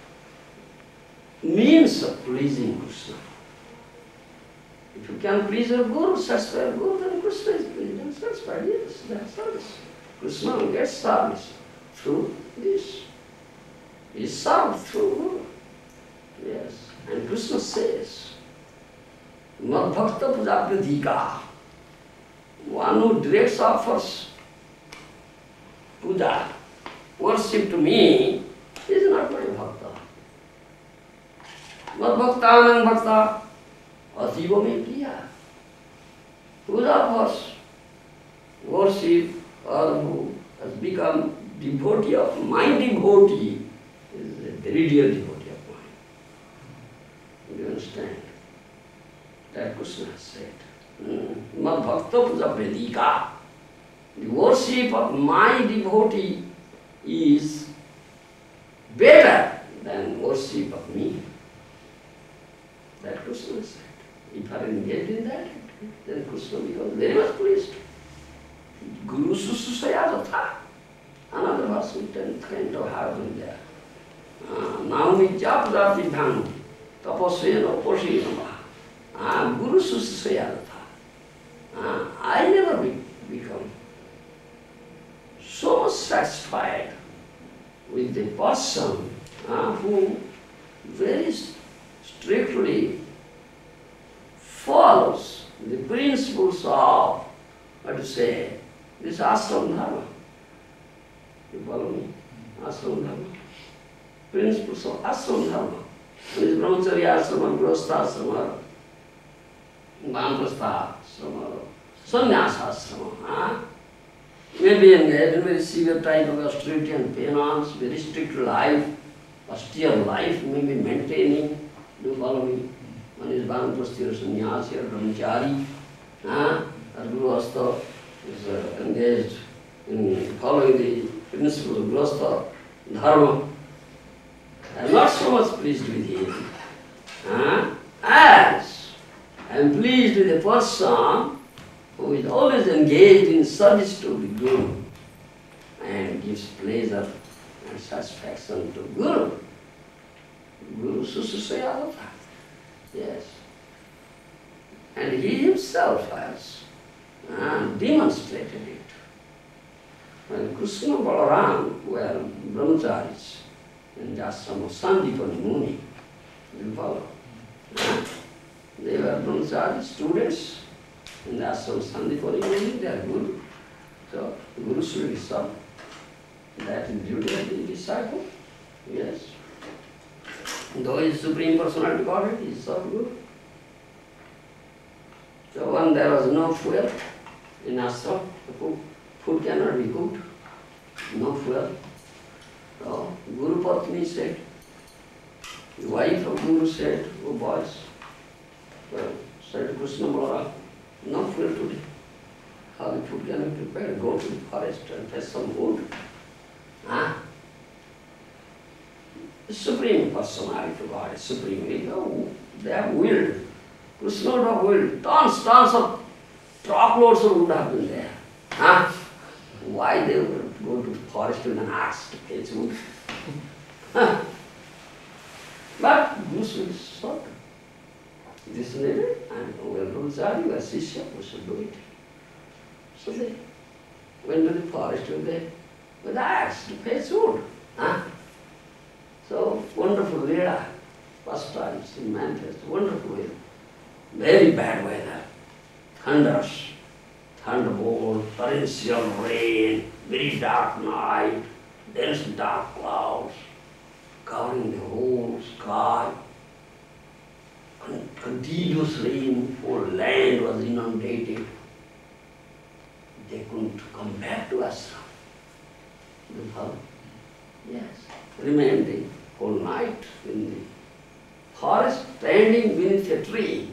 means of pleasing Krishna. If you can please your Guru, satisfy your Guru, then Krishna is pleased and satisfied. Yes, that's service. Krishna gets service through this. He is served through Guru. Yes. And Krishna says, Mad Bhakta Puja Pradhika. One who directs offers puja, worship to me, is not my Bhakta. Mad Bhakta Anand Bhakta. Asiva me priya. Puja offers worship, or who has become devotee of my devotee, is a very dear devotee of mine. Do you understand? That Krishna has said. Mad Bhakta Puja Vedika. The worship of my devotee is better than worship of me. That Krishna said. If I are engaged in that, Then Krishna becomes very much pleased. Guru Sususaya Katha. Another verse we can kind of have in there. Naumi Japra Vidhanu Taposena Poshinama. Guru Sususaya Katha. I never be, become so satisfied with the person uh, who very strictly follows the principles of, what to say, this ashram dharma. You follow me? Ashram dharma. Principles of ashram dharma. This brahmacharya ashrama, grihastha ashrama, vanaprastha ashrama, sannyasa ashrama. Huh? May be engaged in very severe type of austerity and penance, very strict life, austere life may be maintaining. Do you follow me? One is vanaprastha or sannyasi or brahmachari, huh? Or grihastha is uh, engaged in following the principles of grihastha dharma. I am not so much pleased with him huh? as I am pleased with a person who is always engaged in service to the Guru and gives pleasure and satisfaction to Guru. Guru Sususaya. Yes. And he himself has uh, demonstrated it. When Krishna and Balaram were brahmacharis in the ashram of Sandipani Muni, you follow? Uh, they were brahmachari students in the ashram of Sandipani Muni, they are Guru. So, the Guru should be served. That is duty of the disciple. Yes. Though he is Supreme Personality Godhead, he is served Guru. So when there was no fuel in ashram, the food, food cannot be cooked, no fuel. So Guru Patni said, the wife of Guru said, oh boys, well, said Krishna Balaram, no fuel today. How the food can be prepared? Go to the forest and fetch some wood. Huh? The Supreme Personality of God, Supreme Ego, they have willed. Krishna would have willed. Tons, tons of truckloads of wood have been there. Huh? Why they would go to the forest with an axe to fetch wood? Huh? But this will sort. This needed, and we are brahmachari, we are Sishya, we should do it. So they went to the forest with the, with the axe to fetch wood. Huh? So wonderful Leela, first time in manifest, wonderful Leela. Very bad weather, thunders, thunderbolt, torrential rain, very dark night, dense dark clouds covering the whole sky. Con continuous rain, whole land was inundated. They couldn't come back to ashram. You follow? Yes. Remained the whole night in the forest, standing beneath a tree.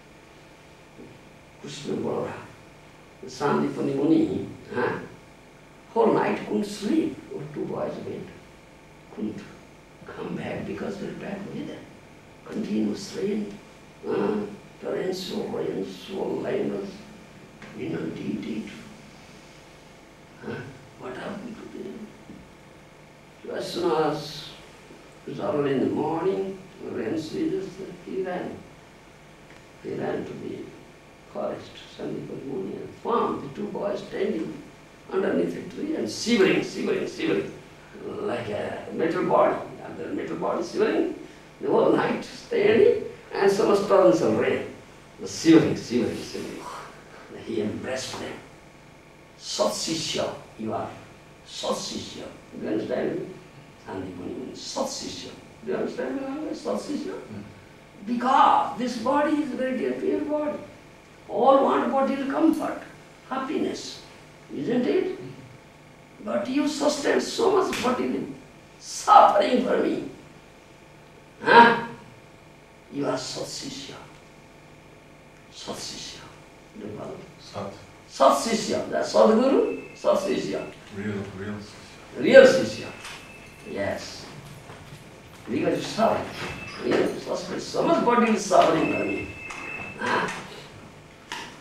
Krishna Balaram, the Sandipani Muni, huh? Whole night couldn't sleep. Oh, two boys went, couldn't come back because of the bad weather. Continuous rain, uh, torrential rain, so land was inundated. Huh? What have we to do? So as soon as it was early in the morning, the rain ceased, he ran. He ran to the forest, Sandipani Muni, and found the two boys standing underneath a tree and shivering, shivering, shivering, like a metal body. And the metal body shivering the whole night, standing, and so much torrential rain. The shivering, shivering, shivering. He embraced them. Sat Sishya, you are. Sat Sishya. Do you understand me? Sandipani Muni, Sat Sishya. Do you understand me language? Sat Sishya? Mm. Because this body is a very dear, pure body. All want material comfort, happiness, isn't it? But you sustain so much material suffering for me. Huh? You are Sat-Sishya. Sat-Sishya. Sat. Sat-Sishya. That's Sadguru, Sat-Sishya. Real, real Sishya. Real Sishya. Yes. Because you suffer. You sustain so much body is suffering for me. Huh?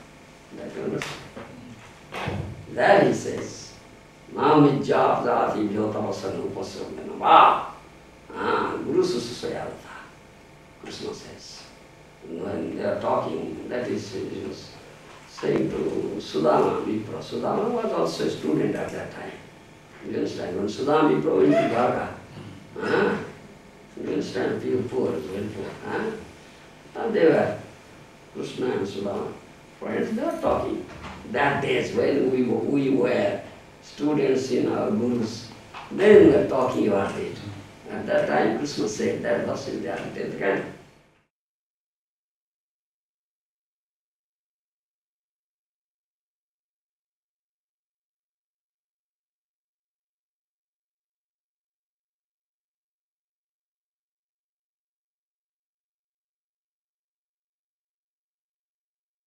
You understand? There he says, Nami jap jati vyotavasan upasramena va. Ah, Guru Susayalata. Krishna says. When they are talking, that is, he was saying to Sudama Vipra. Sudama was also a student at that time. You understand? When Sudama Vipra went to Dwarka, ah, you understand, few poor, very poor. Ah? And they were, Krishna and Sudama, friends, they were talking. That days when we were, we were students in our gurus, then we were talking about it. At that time, Krishna said that was in their tenth canto.